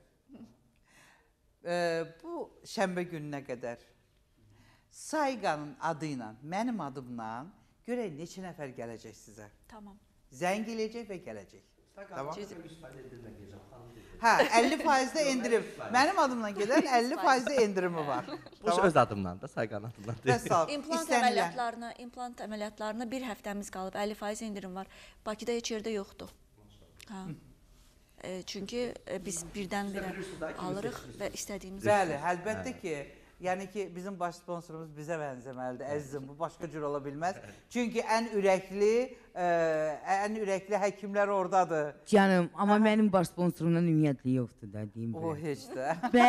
Bu şənbə gününə qədər Sayqanın adı ilə, mənim adımla görək neçə nəfər gələcək sizə. Tamam. Zəng eləyəcək və gələcək. Tamam. Hə, 50% endirim. Mənim adımla gedən 50% endirimi var. bu öz adımdan da, Sayqan adımdan deyil. Vəssalam. İmplant əməliyyatlarına bir həftəmiz qalıb, 50% endirim var. Bakıda heç yerdə yoxdur. Ha. Çünki biz birdən-birə alırıq və istədiyimiz... Bəli, əlbəttə ki, yəni ki, bizim baş sponsorumuz bizə bənzəməlidir, əzizim, bu başqa cür ola bilməz. Çünki ən ürəkli həkimlər oradadır. Canım, amma mənim baş sponsorumdan ümumiyyətlə yoxdur da, deyim O belə. heç də.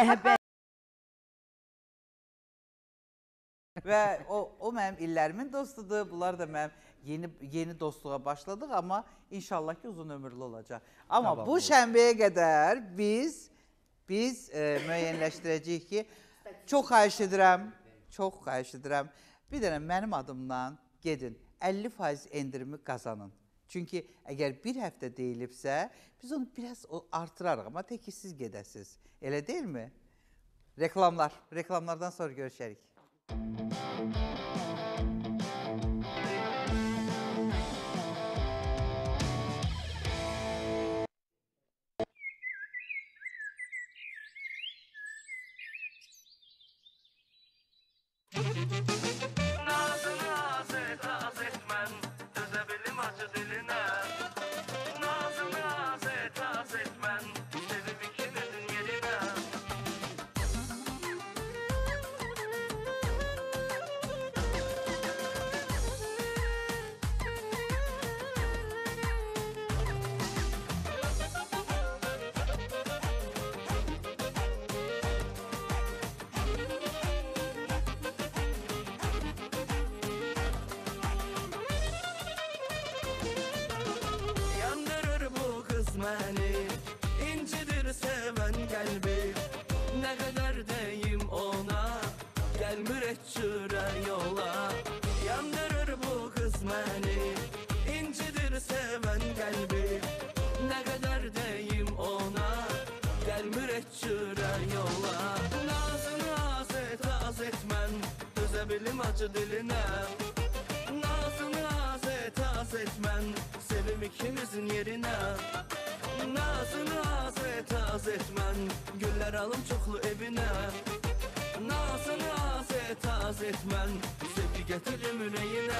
Və o mənim illərimin dostudur, bunlar da mənim yeni dostluğa başladıq, amma inşallah ki, uzun ömürlü olacaq. Amma bu şənbəyə qədər biz müəyyənləşdirəcəyik ki, çox xahiş edirəm, bir dənə mənim adımdan gedin, 50% endirimi qazanın. Çünki əgər bir həftə deyilibsə, biz onu biraz artırarıq, amma tək ki, siz gedəsiniz. Elə deyilmi? Reklamlardan sonra görüşərik. Nazını az etmən, dözə bilim acı dilinə. Nazını az etmən, sevib ikinizin yerinə. Yandırır bu qız məni, incidir sevən qəlbi. Nə qədər deyim ona, gəlmir heç cürə yola. Yandırır bu qız məni, incidir sevən qəlbi. Nə qədər deyim ona, gəlmir heç cürə yola. Nazını az etmən, dözə bilim acı dilinə. Nazını az etmən, sevim ikimizin yerinə. Nazını az etmən, güllər alım çoxlu evinə. Nazını az etmən, sevgi getirim ürəyinə.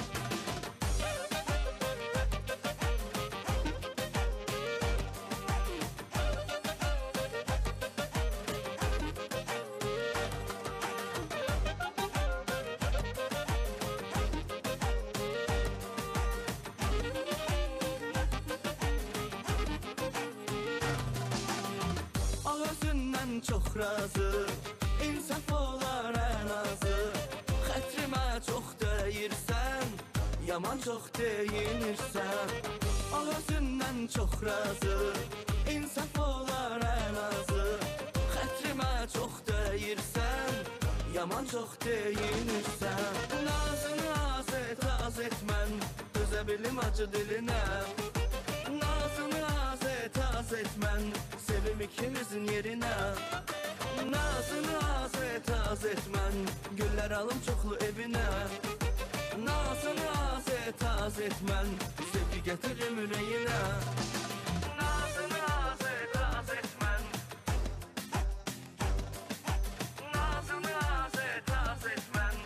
Özündən çox razı, insaf olar ən azı. Xətrimə çox deyirsən, yaman çox deyinirsən. Özündən çox razı, insaf olar ən azı. Xətrimə çox deyirsən, yaman çox deyinirsən. Nazını az etmən, dözə bilim acı dilinə. Nazını az etmən, sevim ikimizin yerinə. Nazını az etmən, güllər alım çoxlu evinə. Nazını az etmən, sevgi getirim ürəyinə. Nazını az etmən, nazını az etmən.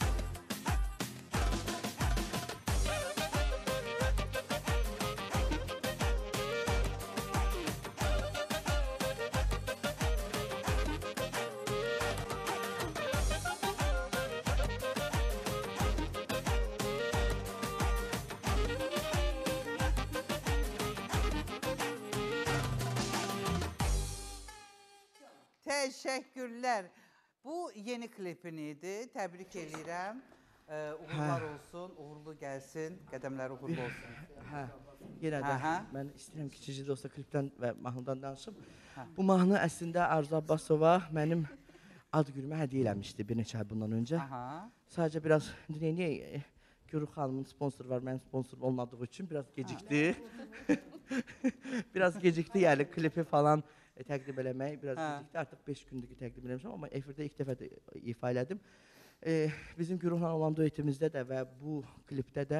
Təşəkkürlər. Bu yeni klipin idi. Təbrik edirəm. Uğurlar olsun, uğurlu gəlsin, qədəmləri uğurlu olsun. Hə, yenə də mən istəyirəm kiçicik də olsa klipdən və mahnıdan danışım. Bu mahnı əslində Arzu Abbasova mənim ad günümə hədiyyə eləmişdi bir neçə ay bundan öncə. Sadəcə biraz Gürux xanımın sponsoru var, mənim sponsor olmadığı üçün biraz gecikdi. Biraz gecikdi, yəni klipi falan təqdim eləmək biraz gecikdi. Artıq 5 gündür ki təqdim eləmişəm, amma efirdə ilk dəfə də ifa elədim. Bizim Güruhla olan duetimizdə də və bu klipdə də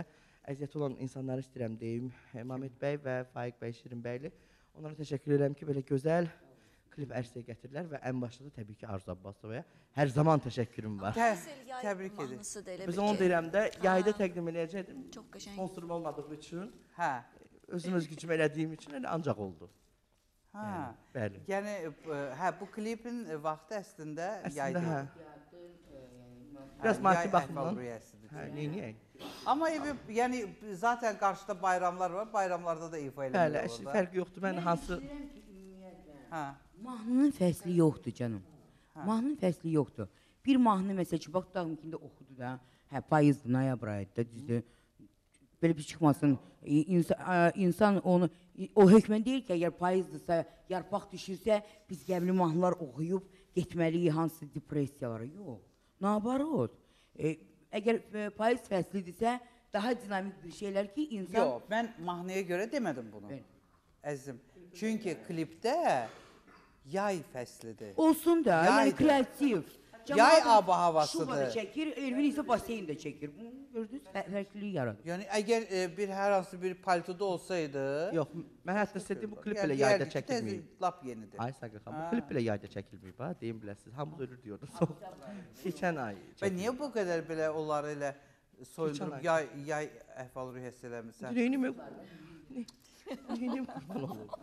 əziyyəti olan insanları istəyirəm deyim. Mamet bəy və Faiq bəy Şirinbəyli. Onlara təşəkkür edirəm ki, belə gözəl klip ərsəyə gətirirlər və ən başda da təbii ki, Arzu Abbasovaya hər zaman təşəkkürüm var. Təbrik edir. Biz onu deyirəm də, yayda təqdim edəcəkdim. Çox qəşəng. Sponsorum olmadığı üçün, Hə. özüm öz gücüm elədiyim üçün elə ancaq oldu. Hə. Bəli. Yəni bu klipin vaxtı əslində Əslində, yaydı. hə. Biraz maddi baxımdan. Hə, Neyniyək? Amma yəni zaten qarşıda bayramlar var, bayramlarda da ifa Bəli, eləmək əşli olur. fərqi yoxdur. Mən hansı... Hə. Mahnının fəsli yoxdur canım. Mahnının fəsli yoxdur. Bir mahnı məsəl ki, bax dağım kimdə oxudu da, hə payızdır, noyabr ayıdır, düzdür. Belə bir çıxmasın. İnsan onu o hökmən deyir ki, əgər payızdırsa, yarpaq düşürsə, biz qəbli mahnılar oxuyub getməliyik hansı depressiyalara. Yox. Nabarot. Əgər payız fəslidirsə, daha dinamik bir şeylər ki, insan... Yox, mən mahnıya görə demədim bunu. Əzizim. Çünki klipdə yay fəslidir. Olsun da, yəni Yaydır. kreativ. Yay ab-havasıdır. Şuba da çəkir, Elvin isə baseyn də çəkir. Gördünüz, fərqlilik yaradır. Yəni əgər bir hər hansı bir paltoda olsaydı... Yox, mən hətta istədim bu klip yəni belə yayda deyərdik ki, çəkilməyib. təzə lap yenidir. Ay Saqqa xan, bu klip belə yayda çəkilməyib ha, deyim biləsiniz. Hamımız ölür diyordum. Keçən ay Və çəkilib. niyə bu qədər belə onları elə soyundurub yay əhval-ruhiyyəsi eləmirsən? Neynim yox? Neynim qurban olub?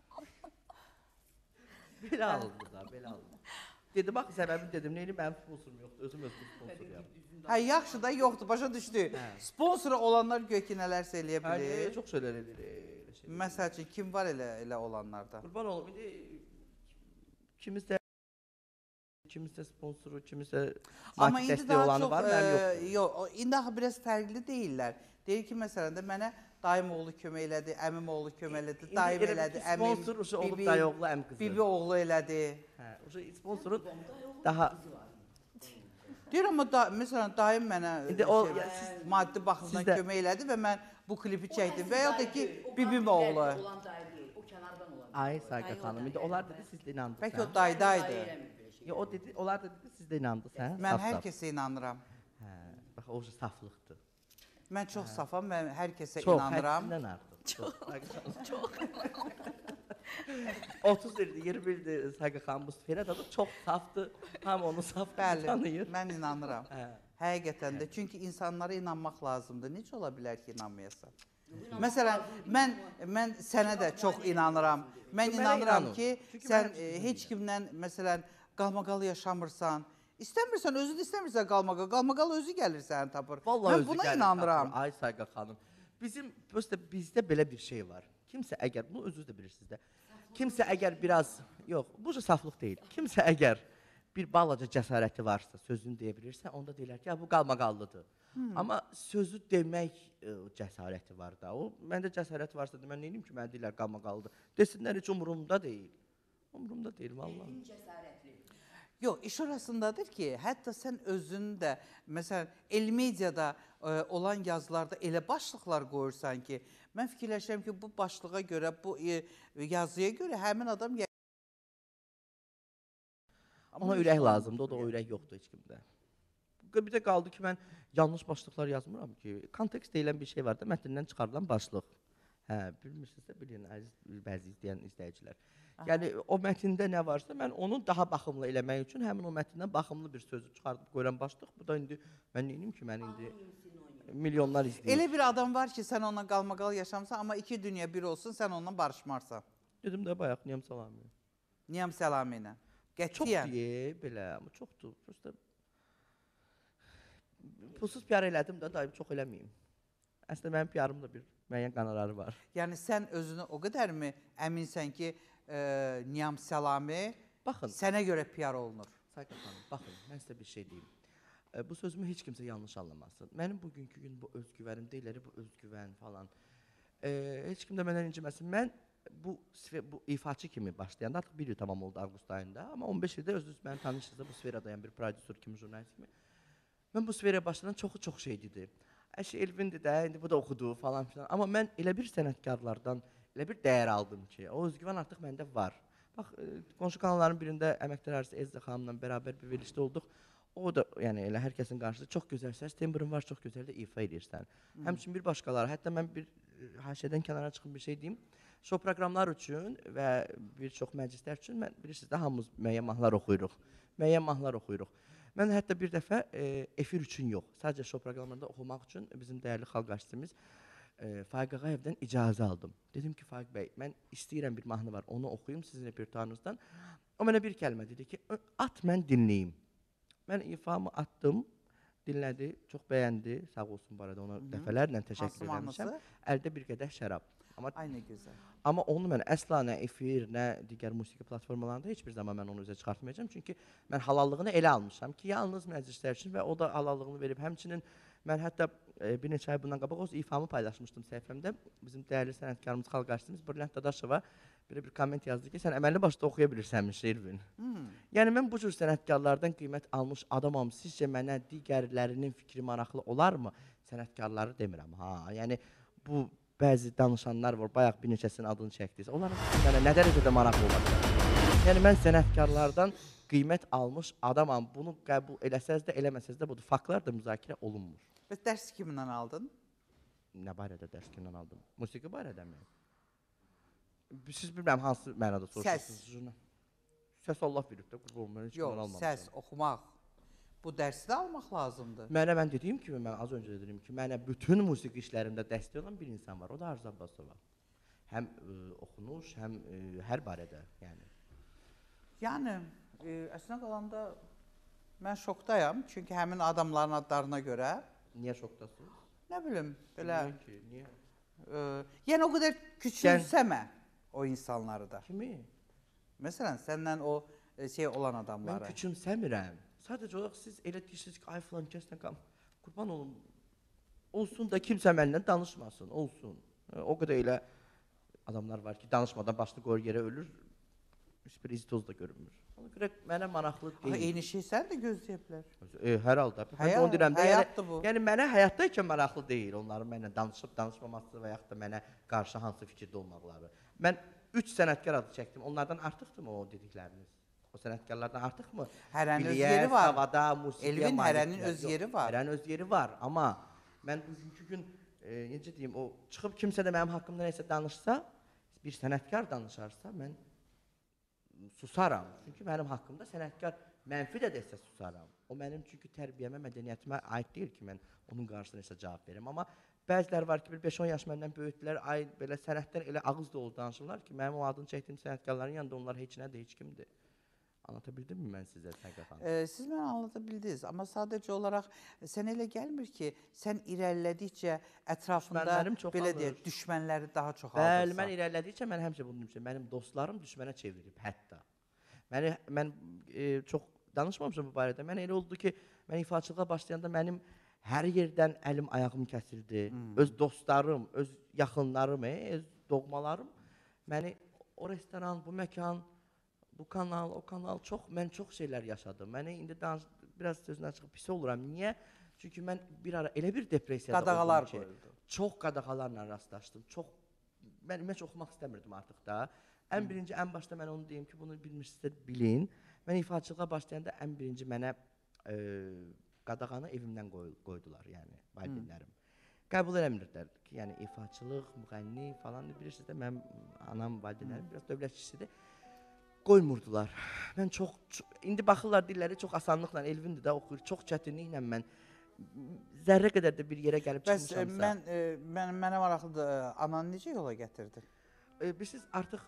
Belə alındı da, belə alındı. Dedim, bax, səbəbini dedim, neyini mənim sponsorum yoxdur, özüm sponsoruyam. Hə, yaxşı da yoxdur, başa düşdü. Sponsoru olanlar göy ki, nələrsə eləyə bilir. Çox şeylər edir. Məsəl üçün, kim var elə olanlarda? Qurban olub, indi kimisə sponsoru, kimisə maddi dəstəyi olanı var, mənim yoxdur. Yox, indi axı biraz fərqli deyirlər. Deyir ki, məsələn də mənə dayım oğlu kömək elədi, əmim oğlu kömək elədi, dayım elədi, əmim, bibi oğlu elədi. Hə, sponsorun daha... Deyir, amma məsələn, dayım mənə maddi baxımdan kömək elədi və mən bu klipi çəkdim və ya da ki, bibim oğlu. Ay Saqqa xanım, indi onlar dedi, siz də inandınız. Bəlkə o daydaydı. O dedi, onlar da dedi, siz də inandınız, hə? Mən hər kəsə inanıram. Hə, bax, o saflıqdır. Mən çox safam, mən hər kəsə inanıram. Çox, həddindən artıq. Çox. 30 ildir, 20 ildir Saqqa xanım bu sferada da çox safdır. Hamı onu saf tanıyır. Bəli, mən inanıram. Həqiqətən də. Çünki insanlara inanmaq lazımdır. Necə ola bilər ki, inanmayasan? Məsələn, mən sənə də çox inanıram. Mən inanıram ki, sən heç kimlə, məsələn, qalmaqal yaşamırsan. İstəmirsən, özün istəmirsən qalmaqal. Qalmaqal özü gəlir səni tapır. Mən buna inanıram. Ay Saqqa xanım, bizdə belə bir şey var. Kimsə əgər, bunu özünüz də bilirsiniz də, kimsə əgər biraz, yox, bu saflıq deyil. Kimsə əgər bir balaca cəsarəti varsa, sözünü deyə bilirsə, onda deyirlər ki, bu qalmaqallıdır. Amma sözü demək cəsarəti var da. Məndə cəsarət varsa, mən neyim ki, mənə deyirlər qalmaqallıdır. Desinlər, heç umurumda deyil. Umurumda deyil, vallahi. Yox, iş orasındadır ki, hətta sən özün də, məsələn, el-mediada olan yazılarda elə başlıqlar qoyursan ki, mən fikirləşirəm ki, bu başlığa görə, bu yazıya görə həmin adam... Ona ürək lazımdır, o da o ürək yoxdur heç kimdə. Bir də qaldı ki, mən yanlış başlıqlar yazmıram ki, kontekst deyilən bir şey var da, mətnindən çıxarılan başlıq. Hə, bilmirsinizsə bilin, bəzi izləyən izləyicilər. Yəni, o mətndə nə varsa, mən onu daha baxımlı eləmək üçün həmin o mətndən baxımlı bir sözü çıxardıb qoyulan başlıq. Bu da indi, mən neyim ki, mən indi milyonlar izləyir. Elə bir adam var ki, sən onunla qalmaqal yaşamsan, amma iki dünya bir olsun, sən onunla barışmarsan. Dedim də bayaq, Niyam Salami. Niyam Salami ilə. Çox deyə, belə, amma çoxdur. Pulsuz PR elədim də, daim çox eləməyim. Əslində, mənim PR'ım da bir müəyyən qanarları var. Yəni, sən özünü o qədər mi əminsən ki, Niyam Salami sənə görə PR olunur? Saqqa xanım, baxın, mən sizə bir şey deyim. Bu sözümü heç kimsə yanlış anlamasın. Mənim bugünkü gün bu özgüvənim deyiləri, bu özgüvən falan. Heç kim də məndən inciməsin. Mən bu ifaçı kimi başlayanda, artıq bir il tamam oldu avqust ayında, amma 15 ildə özünüz məni tanışsınızda bu sferadayan bir prodüser kimi, jurnalist kimi. Mən bu sferaya başladan çox şey dedi. Əşi Elvindir də, indi bu da oxudu falan filan. Amma mən elə bir sənətkarlardan elə bir dəyər aldım ki, o özgüvən artıq məndə var. Bax, qonşu kanalların birində əməkdar arası Ezdə xanımla bərabər bir verilişdə olduq. O da yəni elə hər kəsin qarşısında çox gözəl səs tembrin var, çox gözəl də ifa edirsən. Həmçinin bir başqaları, hətta mən bir haşiyədən kənara çıxım bir şey deyim. Şou proqramlar üçün və bir çox məclislər üçün mən bilirsiniz də hamımız müəyyən mahnılar oxuyuruq. Müəyyən mahnılar oxuyuruq. Mən hətta bir dəfə efir üçün yox, sadəcə şou proqramlarında oxumaq üçün bizim dəyərli xalq artistimiz Faiq Ağayevdən icazə aldım. Dedim ki, Faiq bəy, mən istəyirəm bir mahnı var, onu oxuyum sizin repertuarınızdan. O mənə bir kəlmə dedi ki, at mən dinləyim. Mən ifamı atdım, dinlədi, çox bəyəndi, sağ olsun bu arada ona dəfələrlə təşəkkür eləmişəm. Əldə bir qədər şərab. Ay nə gözəl. Amma onu mən əsla nə efir, nə digər musiqi platformalarında heç bir zaman mən onu üzə çıxartmayacağam. Çünki mən halallığını elə almışam ki, yalnız məclislər üçün və o da halallığını verib. Həmçinin mən hətta bir neçə ay bundan qabaq o ifamı paylaşmışdım səhifəmdə. Bizim dəyərli sənətkarımız, xalq artistimiz Brilliant Dadaşova bir komment yazdı ki, sən əməlli başda oxuya bilirsənmiş Elvin. Yəni mən bu cür sənətkarlardan qiymət almış adamam. Sizcə mənə digərlərinin fikri maraqlı olarmı? Sənətkarları demirəm. Yəni bu bəzi danışanlar var, bayaq bir neçəsinin adını çəkdiniz. Onların mənə nə dərəcədə maraqlı olacaq? Yəni mən sənətkarlardan qiymət almış adamam. Bunu qəbul eləsəz də, eləməsəz də budur. Faktlar da müzakirə olunmur. Bəs dərs kimdən aldın? Nə barədə dərs kimdən aldım? Musiqi barədəmi? Siz bilmirəm hansı mənada soruşursunuz? Səs Allah verib də, qurban olmayın, heç kimdən almamışam. Yox, səs, oxumaq. Bu dərsi də almaq lazımdır. Mənə mən dediyim kimi, mən az öncə dedim ki, mənə bütün musiqi işlərimdə dəstək olan bir insan var, o da Arzu Abbasova. Həm oxunuş, həm hər barədə, yəni. Yəni, əslində qalanda mən şokdayam, çünki həmin adamların adlarına görə. Niyə şokdasınız? Nə bilim, belə. Niyə? Yəni, o qədər küçülsəmə o insanları da. Kimi? Məsələn, səndən o şey olan adamları. Mən küçümsəmirəm. Sadəcə olaraq siz elə deyirsiniz ki, ay filan kəslə qal. Qurban olun. Olsun da kimsə mənlə danışmasın, olsun. O qədər elə adamlar var ki, danışmadan başını qoyur yerə ölür. Heç bir iz toz da görünmür. Ona görə mənə maraqlı deyil. Eyni şey sən də gözləyə bilər. Hər halda. Həyatdır bu. Yəni mənə həyatdaykən maraqlı deyil onların mənlə danışıb danışmaması və yaxud da mənə qarşı hansı fikirdə olmaqları. Mən 3 sənətkar adı çəkdim. Onlardan artıqdırmı o dedikləriniz? O sənətkarlardan artıqmı? Hərənin öz yeri var. Havada, musiqiyə, Elvin, hərənin öz yeri var. Hərənin öz yeri var. Amma mən bugünkü gün, necə deyim, o çıxıb kimsə də mənim haqqımda nəsə danışsa, bir sənətkar danışarsa, mən susaram. Çünki mənim haqqımda sənətkar mənfi də desə susaram. O mənim çünki tərbiyəmə, mədəniyyətimə aid deyil ki, mən onun qarşısında nəsə cavab verim. Amma bəzilər var ki, 5-10 yaş məndən böyütdülər, ay belə sənətdən elə ağız dolu danışırlar ki, mənim o adını çəkdiyim sənətkarların yanında onlar heç nədir, heç kimdir. Anlata bildimmi mən sizə Səqət xanım? Siz mənə anlata bildiniz, amma sadəcə olaraq sən elə gəlmir ki, sən irəlilədikcə ətrafında belə deyək, düşmənləri daha çox aldırsan. Bəli, mən irəlilədikcə mən həmişə bunu demişəm, mənim dostlarım düşmənə çevirib hətta. Mən çox danışmamışam bu barədə, mən elə oldu ki, mən ifaçılığa başlayanda mənim hər yerdən əlim, ayağım kəsildi. Öz dostlarım, öz yaxınlarım, öz doğmalarım məni o restoran, bu məkan, bu kanal, o kanal, mən çox şeylər yaşadım. Mənə indi biraz sözünü açıq pis oluram. Niyə? Çünki mən bir ara elə bir depressiyada oldum ki, çox qadağalarla rastlaşdım. Mən heç oxumaq istəmirdim artıq da. Ən birinci, ən başda mən onu deyim ki, bunu bilmişsiniz də bilin. Mən ifaçılığa başlayanda ən birinci mənə qadağanı evimdən qoydular, yəni valideynlərim. Qəbul eləmirdilər ki, yəni ifaçılıq, müğənni falan, bilirsiniz də mənim anam, valideynlərim biraz dövlət kişisidir. Qoymurdular. Mən indi baxırlar dilləri çox asanlıqla, Elvindir də oxuyur, çox çətinliklə mən zərrə qədər də bir yerə gəlib çıxmışamsa. Mənə maraqlıdır, anan necə yola gətirdi? Bilirsiniz, artıq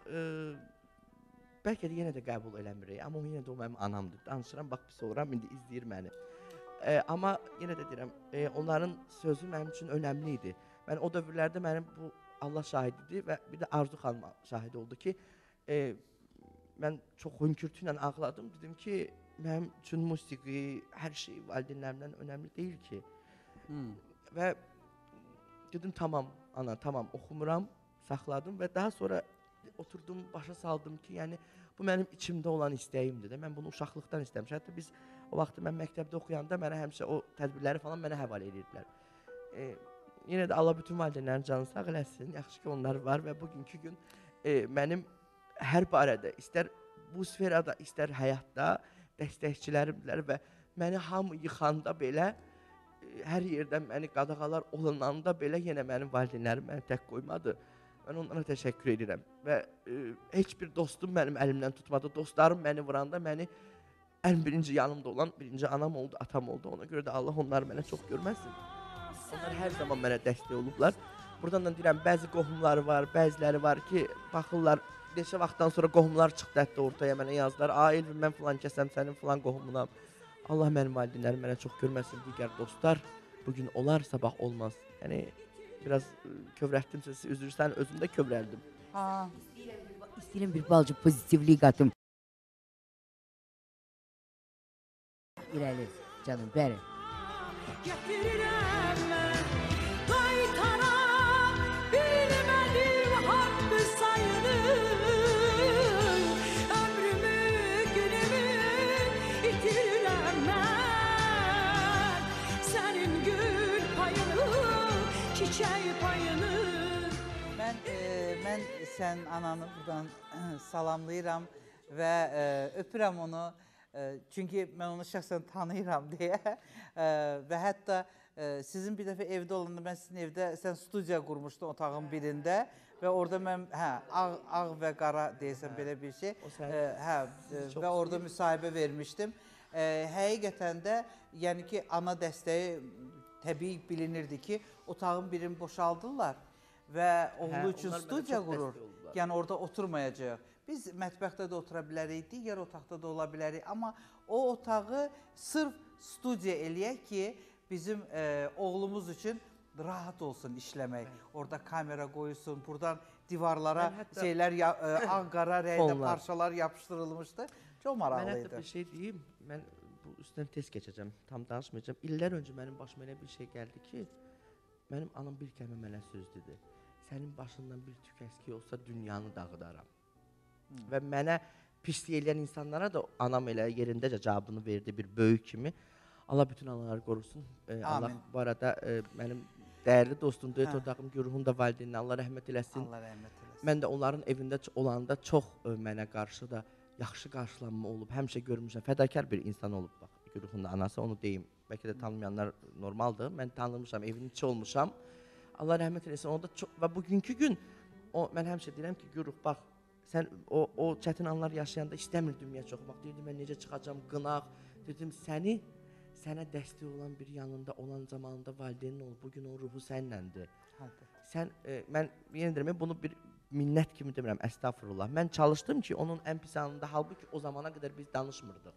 bəlkə də yenə də qəbul eləmirik, amma yenə də o mənim anamdır. Danışıram, bax pis oluram, indi izləyir məni. Amma yenə də deyirəm, onların sözü mənim üçün önəmli idi. Mən o dövrlərdə mənim bu Allah şahididir və bir də Arzu xanım şahid oldu ki, mən çox hönkürtü ilə ağladım. Dedim ki, mənim üçün musiqi, hər şey valideynlərimdən önəmli deyil ki. Və dedim, tamam, ana, tamam, oxumuram, saxladım və daha sonra oturdum, başa saldım ki, yəni, bu mənim içimdə olan istəyimdir də. Mən bunu uşaqlıqdan istəmişəm. Hətta biz o vaxtı mən məktəbdə oxuyanda mənə həmişə o tədbirləri falan mənə həvalə edirdilər. Yenə də Allah bütün valideynlərin canını sağ eləsin. Yaxşı ki, onlar var və bugünkü gün mənim hər barədə, istər bu sferada, istər həyatda dəstəkçilərimdilər və məni hamı yıxanda belə, hər yerdən məni qadağalar olunanda belə yenə mənim valideynlərim məni tək qoymadı. Mən onlara təşəkkür edirəm və heç bir dostum mənim əlimdən tutmadı. Dostlarım məni vuranda məni ən birinci yanımda olan birinci anam oldu, atam oldu. Ona görə də Allah onları mənə çox görməsin. Onlar hər zaman mənə dəstək olublar. Buradan da deyirəm, bəzi qohumları var, bəziləri var ki, baxırlar, neçə vaxtdan sonra qohumlar çıxdı hətta ortaya mənə yazdılar. Elvin, mən filan kəsəm, sənin filan qohumunam. Allah mənim valideynlərim mənə çox görməsin, digər dostlar bugün olar, sabah olmaz. Yəni, biraz kövrətdim sizi, üzrsən, özüm də kövrəldim. İstəyirəm bir balcı pozitivlik qatım. İrəli canım, bəri. Getirirəm mən, qaytara bilmədim haqqı sayını. Ömrümü, günümü itirirəm mən, sənin gül payını, çiçək payını. Mən sən ananı buradan salamlayıram və öpürəm onu. Çünki mən onu şəxsən tanıyıram deyə və hətta sizin bir dəfə evdə olanda mən sizin evdə, sən studiya qurmuşdun otağın birində və orada mən ağ və qara deyəsən belə bir şey və orada müsahibə vermişdim. Həqiqətən də yəni ki ana dəstəyi təbii bilinirdi ki otağın birini boşaldırlar və oğlu üçün studiya qurur. Yəni orada oturmayacaq. Biz mətbəxdə də otura bilərik, digər otaqda da ola bilərik. Amma o otağı sırf studiya eləyək ki, bizim oğlumuz üçün rahat olsun işləmək. Orada kamera qoyulsun, buradan divarlara şeylər, ağ-qara rəngdə parçalar yapışdırılmışdı. Çox maraqlıydı. Mən hətta bir şey deyim, mən bu üstdən tez keçəcəm, tam danışmayacağım. İllər öncə mənim başıma elə bir şey gəldi ki, mənim anam bir kəlmə mənə söz dedi. Sənin başından bir tük əski olsa dünyanı dağıdaram. Və mənə pislik eləyən insanlara da anam elə yerindəcə cavabını verdi bir böyük kimi. Allah bütün anaları qorusun. Allah bu arada mənim dəyərli dostum, döyət otağım Gürruhun da valideyninə Allah rəhmət eləsin. Allah rəhmət eləsin. Mən də onların evində olanda çox mənə qarşı da yaxşı qarşılanma olub. Həmişə görmüşəm, fədakar bir insan olub. Bax, Gürruhun da anası, onu deyim. Bəlkə də tanımayanlar normaldır. Mən tanımışam, evin içi olmuşam. Allah rəhmət eləsin. Onda çox və bugünkü gün mən həmişə deyirəm ki, Gürruh, bax, sən o çətin anlar yaşayanda istəmirdim ya çox. Bax, deyirdim, mən necə çıxacam, qınaq. Dedim, sənə dəstək olan bir yanında olan zamanında valideynin olub. Bugün o ruhu səninlədir. Mən yenə deyirəm, bunu bir minnət kimi demirəm, əstəğfurullah. Mən çalışdım ki, onun ən pis anında, halbuki o zamana qədər biz danışmırdıq.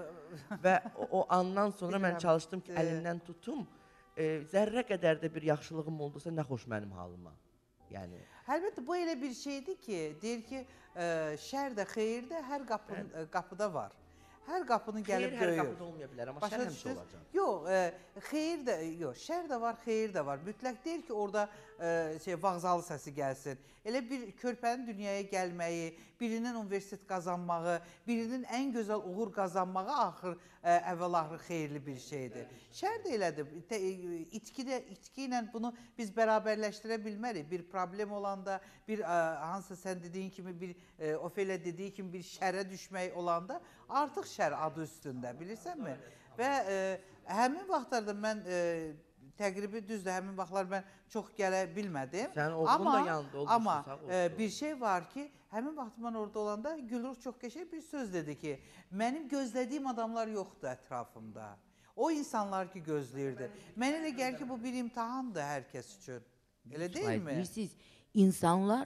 Və o andan sonra mən çalışdım ki, əlindən tutum. Zərrə qədər də bir yaxşılığım oldusa, nə xoş mənim halıma. Yəni. Əlbəttə, bu elə bir şeydir ki, deyir ki, şər də, xeyir də hər qapıda var. Hər qapını gəlib döyür. Xeyir hər qapıda olmaya bilər, amma şər həmişə olacaq. Yox, xeyir də, yox, şər də var, xeyir də var. Mütləq deyil ki, orada vağzalı səsi gəlsin. Elə bir körpənin dünyaya gəlməyi, birinin universitet qazanmağı, birinin ən gözəl uğur qazanmağı əvvəl-axır xeyirli bir şeydir. Şər də elədir. İtki ilə bunu biz bərabərləşdirə bilmərik. Bir problem olanda, bir hansı sən dediyin kimi, bir Ofelia dediyi kimi bir şərə düşmək olanda artıq şər adı üstündə, bilirsənmi? Və həmin vaxtlarda mən təqribi düzdür, həmin vaxtlar mən çox gələ bilmədim. Sən oğlun da yanında olmuşsun, amma sağ olsun. bir şey var ki, həmin vaxt mən orada olanda Gülruh çox qəşəng bir söz dedi ki, mənim gözlədiyim adamlar yoxdur ətrafımda. O insanlar ki gözləyirdi. Mənə elə gəlir ki, bu bir imtahandır hər kəs üçün. Elə deyil mi? Bilirsiniz, insanlar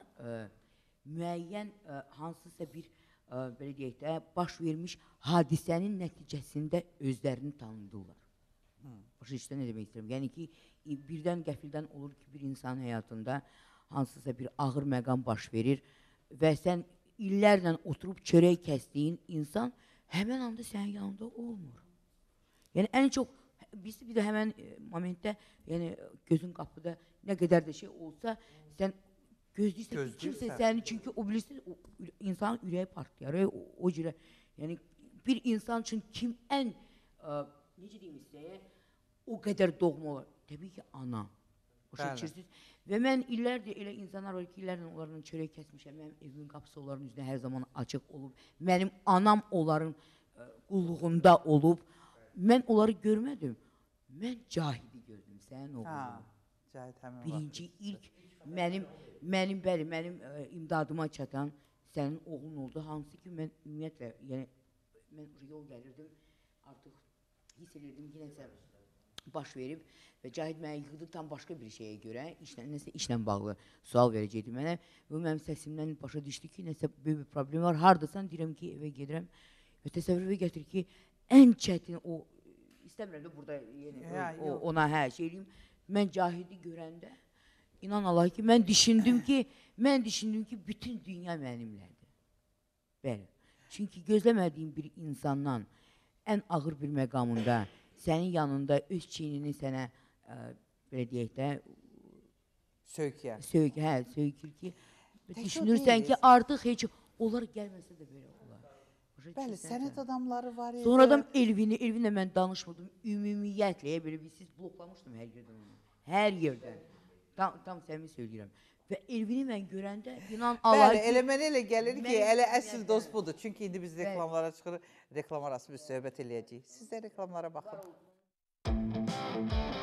müəyyən hansısa bir belə deyək də, baş vermiş hadisənin nəticəsində özlərini tanıdırlar. Başa işdə nə demək istəyirəm? Yəni ki, birdən qəfildən olur ki, bir insan həyatında hansısa bir ağır məqam baş verir və sən illərlə oturub çörək kəsdiyin insan həmən anda sənin yanında olmur. Yəni, ən çox, bir də həmən momentdə, yəni gözün qapıda nə qədər də şey olsa, sən gözləyirsən ki, kimsə səni, çünki o bilirsiniz, insanın ürəyi partlayar, o cürə, yəni bir insan üçün kim ən, necə deyim istəyə, o qədər doğma olar, təbii ki, ana, başa düşürsünüz. Və mən illərdir elə insanlar var ki, illərlə onların çörək kəsmişəm, mənim evimin qapısı onların üzrə hər zaman açıq olub, mənim anam onların qulluğunda olub, mən onları görmədim. Mən Cahidi gördüm sənin Ha, oğlunu. Cahid həmin vaxt. Birinci ilk mənim imdadıma çatan sənin oğlun oldu. Hansı ki mən ümumiyyətlə, yəni mən yol gəlirdim, artıq hiss edirdim ki, nəsə baş verib və Cahid mənə yığdı tam başqa bir şeyə görə, nəsə işlə bağlı sual verəcəkdi mənə və mənim səsimdən başa düşdü ki, nəsə böyük bir problem var. Hardasan? Deyirəm ki, evə gedirəm və təsəvvürə gətir ki, ən çətin o, istəmirəm də burada ona şey eləyim, mən Cahidi görəndə, inan Allah ki, mən düşündüm ki, bütün dünya mənimlədir. Bəli. Çünki gözləmədiyim bir insandan ən ağır bir məqamında, sənin yanında öz çiynini sənə, belə deyək də, söykür ki, düşünürsən ki, artıq heç, onlar gəlməsə də belə olar. Bəli, sənət adamları var idi. Sonradan Elvinlə mən danışmadım, ümumiyyətlə, belə bir siz bloklamışdım hər yerdən onu. Hər yerdən. Tam səmimi söyləyirəm. Və Elvini mən görəndə, inan Allah ki... Bəli, elə mənə elə gəlir ki, elə əsl dost budur. Çünki indi biz reklamlara çıxırıq, reklam arası biz söhbət eləyəcəyik. Siz də reklamlara baxın.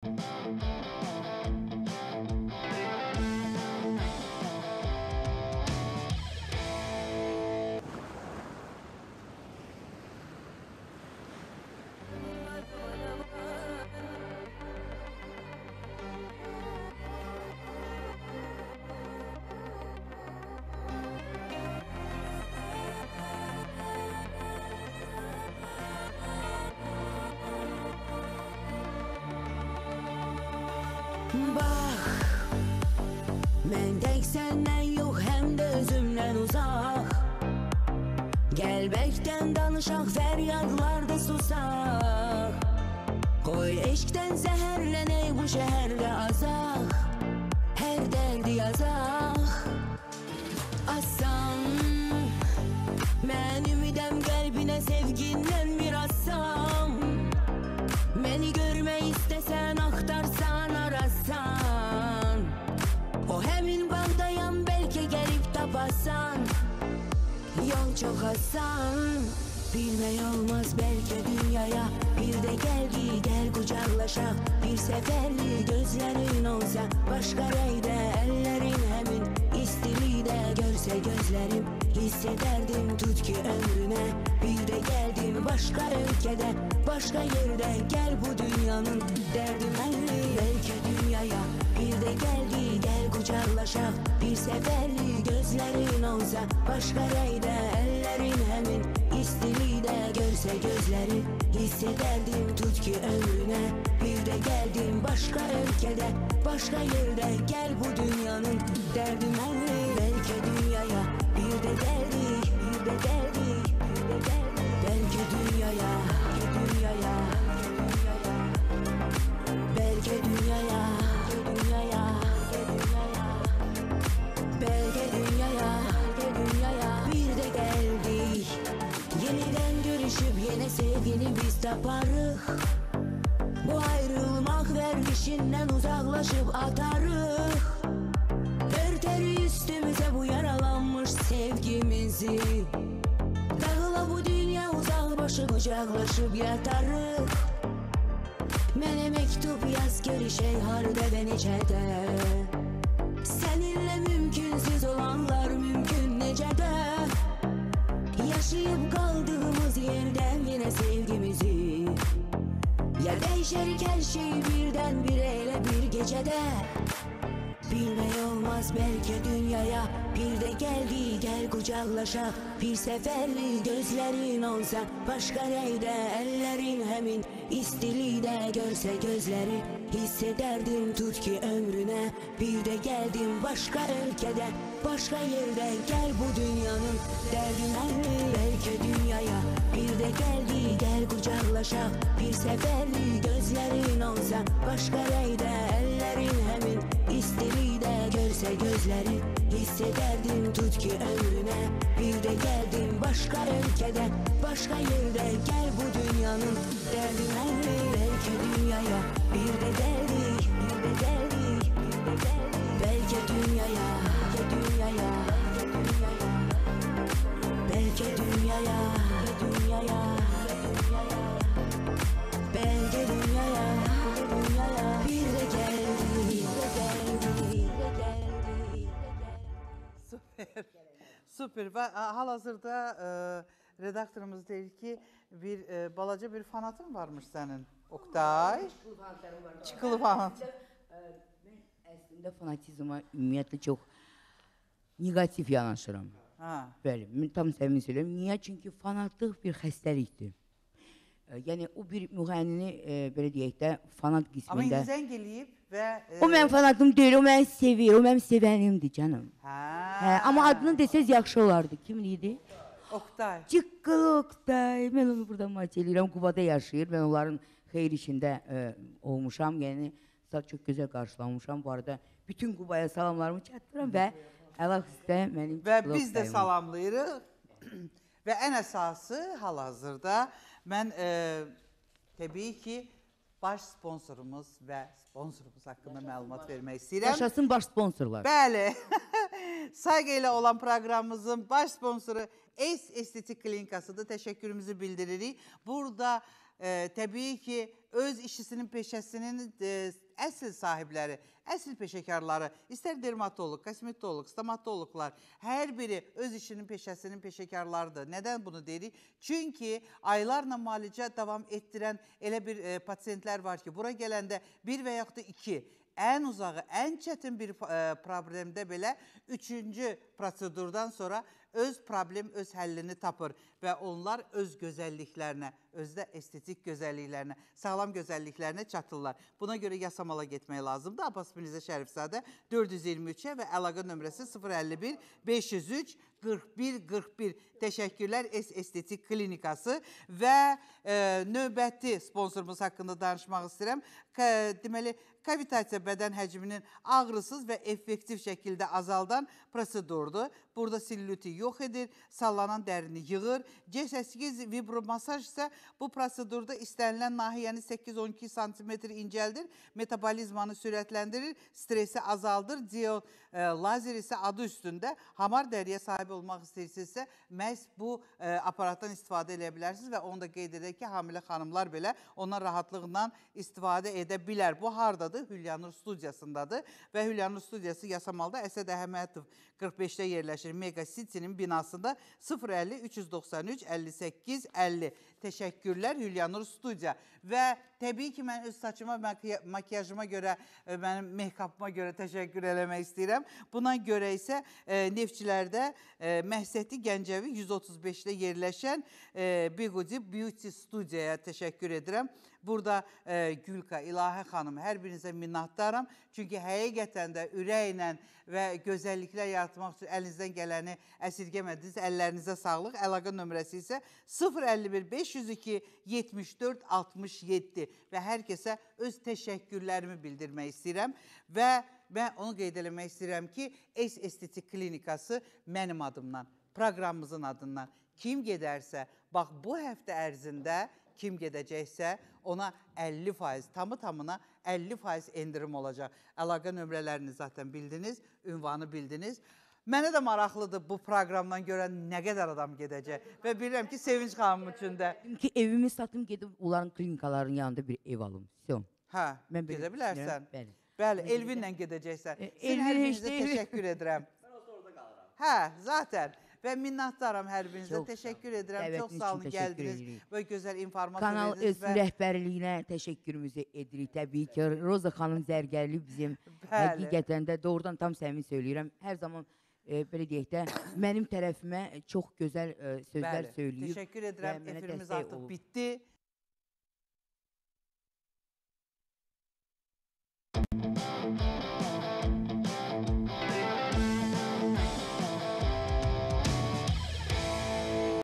Bak, mendek senden yok hem de özümden uzak. Gelbekten danışak, feryadlarda susak. Koy eşkten zehirleney bu şehirde azak. Her derdi yazak. Aslan, ben ümidem kalbine sevginden bir assam. Beni görme istesen, aktarsan, arasan. O hemin bağdayan, belki gelip tapasan. Yol çok asan, bilmey olmaz belki dünyaya. Bir de gel kucaklaşak. Bir seferli gözlerin olsa, başka reyde ellerin hemin istili de görse gözlerim. Hissederdim tut ki ömrüne. Bir de geldim başka ülkede, başka yerde. Gel bu dünyanın derdim elli. Belki dünyaya bir de gel kucaklaşak. Bir seferli gözlerin olsa, başka reyde ellerin hemin istili de görse gözleri. Hissederdim tut ki ömrüne. Bir de geldim başka ülkede, başka yerde. Gel bu dünyanın derdim elli. Belki dünyaya bir de geldik, bir de geldik, bir de geldik. Belki dünyaya, dünyaya, belki dünyaya, dünyaya, belki dünyaya bir de geldik. Yeniden görüşüp yine sevgini biz taparız. Bu ayrılmak vermişinden uzaklaşıp atarız. Örteri üstümüze bu yaralanmış sevgimizi. Dağıla bu dünya uzak başı kucaklaşıp yatarız. Mene mektup yaz görüşey harda ben içede. Seninle mümkünsüz olanlar mümkün necede. Yaşayıp kaldığımız yerden yine sevgimizi. Ya değişerik her şeyi birden bireyle bir gecede. Bilmey olmaz belki dünyaya. Bir de gel kucaklaşak. Bir seferli gözlerin olsa, başka reyde ellerin hemin istili de görse gözleri. Hissederdim tut ki ömrüne. Bir de geldim başka ülkede, başka yerde. Gel bu dünyanın derdim elli. Belki dünyaya bir de gel kucaklaşak. Bir seferli gözlerin olsa, başka reyde ellerin hemin istili de görse gözleri. Hissederdim tut ki ömrüne. Bir de geldim başka ülkede, başka yerde. Gel bu dünyanın derdim elli. Belki dünyaya bir de geldik, bir de geldik, bir de geldik. Belki dünyaya, dünyaya, belki dünyaya, dünyaya, belki dünyaya, dünyaya bir de geldik, Süper. Süper. Və hal-hazırda redaktorumuz deyir ki, balaca bir fanatın varmış sənin, Oktay. Çıkılı fanat. Mən əslində fanatizma ümumiyyətlə çox negativ yanaşıram. Bəli, mən tam səmimi söyləyirəm. Niyə? Çünki fanatlıq bir xəstəlikdir. Yəni o bir müğənnini belə deyək də fanat qismində. Amma indi zəng eləyib və o mənim fanatım deyil, o məni sevir, o mənim sevənimdir canım. Amma adını desəz yaxşı olardı. Kim idi? Oktay. Çıqqılı Oktay. Mən onu burada maç eləyirəm. Qubada yaşayır. Mən onların xeyir işində olmuşam. Yəni çox gözəl qarşılanmışam. Bu arada bütün Qubaya salamlarımı çatdıram və əlaqədə mənim və biz də salamlayırıq. Və ən əsası hal-hazırda mən təbii ki baş sponsorumuz və sponsorumuz haqqında məlumat vermək istəyirəm. Yaşasın baş sponsorlar. Bəli. Saygı ilə olan proqramımızın baş sponsoru Ace Estetik Klinikasıdır. Təşəkkürümüzü bildiririk. Burada təbii ki, öz işçisinin peşəsinin əsl sahibləri, əsl peşəkarları, istər dermatoloq, kosmetoloq, stomatoloqlar, hər biri öz işinin peşəsinin peşəkarlarıdır. Nədən bunu deyirik? Çünki aylarla müalicə davam etdirən elə bir pasiyentlər var ki, bura gələndə bir və yaxud da iki, ən uzağı, ən çətin bir problemdə belə üçüncü prosedurdan sonra öz problem, öz həllini tapır və onlar öz gözəlliklərinə, özdə estetik gözəlliklərinə, sağlam gözəlliklərinə çatırlar. Buna görə Yasamala getmək lazımdır. Abbas Mirzə Şərifzadə 423-ə və əlaqə nömrəsi 051 503 41 41. Təşəkkürlər Estetik Klinikası və növbəti sponsorumuz haqqında danışmaq istəyirəm. Deməli, kavitasiya bədən həcminin ağrısız və effektiv şəkildə azaldan prosedurdur. Burada selüliti yox edir, sallanan dərini yığır. C8 vibromasaj isə bu prosedurda istənilən nahiyəni 8-12 cm incəldir, metabolizmanı sürətləndirir, stresi azaldır. Diod lazer isə adı üstündə hamar dəriyə sahib olmaq istəyirsinizsə, məhz bu aparatdan istifadə edə bilərsiniz və onu da qeyd edək ki, hamilə xanımlar belə ondan rahatlıqla istifadə edə bilər. Bu hardadır? Hülyanur studiyasındadır və Hülyanur studiyası Yasamalda Əsəd Əhmədov 45-də yerləşir. Mega City'nin binasında 050 393 58 50. Təşəkkürlər Hülyanur studiya. Və təbii ki, mən öz saçıma, makyajıma görə, mənim make-upıma görə təşəkkür eləmək istəyirəm. Buna görə isə Neftçilərdə Məhsəti Gəncəvi 135-də yerləşən Bigudi Beauty studiyaya təşəkkür edirəm. Burada Gülka, İlahə xanım, hər birinizə minnətdaram. Çünki həqiqətən də ürəklə və gözəlliklər yaratmaq üçün əlinizdən gələni əsirgəmədiniz. Əllərinizə sağlıq. Əlaqə nömrəsi isə 051 502 74 67 və hər kəsə öz təşəkkürlərimi bildirmək istəyirəm və mən onu qeyd eləmək istəyirəm ki, Estetik Klinikası mənim adımdan, proqramımızın adından kim gedərsə, bax bu həftə ərzində kim gedəcəksə, ona 50%, tamı-tamına 50% endirim olacaq. Əlaqə nömrələrini zaten bildiniz, ünvanı bildiniz. Mənə də maraqlıdır bu proqramdan görən nə qədər adam gedəcək və bilirəm ki, Sevinç xanımın üçün də. Çünki evimi satım gedib onların klinikaların yanında bir ev alım. Hə, gedə bilərsən. Bəli, Elvinlə gedəcəksən. Sizin hər birinizə təşəkkür edirəm. Mən olsa orada qalıram. Hə, zaten. Və minnətdaram hər birinizə. Təşəkkür edirəm. Çox sağ olun, gəldiniz və gözəl informasiya verdiniz. Kanal rəhbərliyinə təşəkkürümüzü edirik. Təbii ki, Roza xanım zərgərli bizim həqiqətən də doğrudan tam səmimi söyləyirəm. Hər zaman belə deyək də, mənim tərəfimə çox gözəl sözlər söyləyib. Təşəkkür edirəm. Efirimiz artıq bitdi.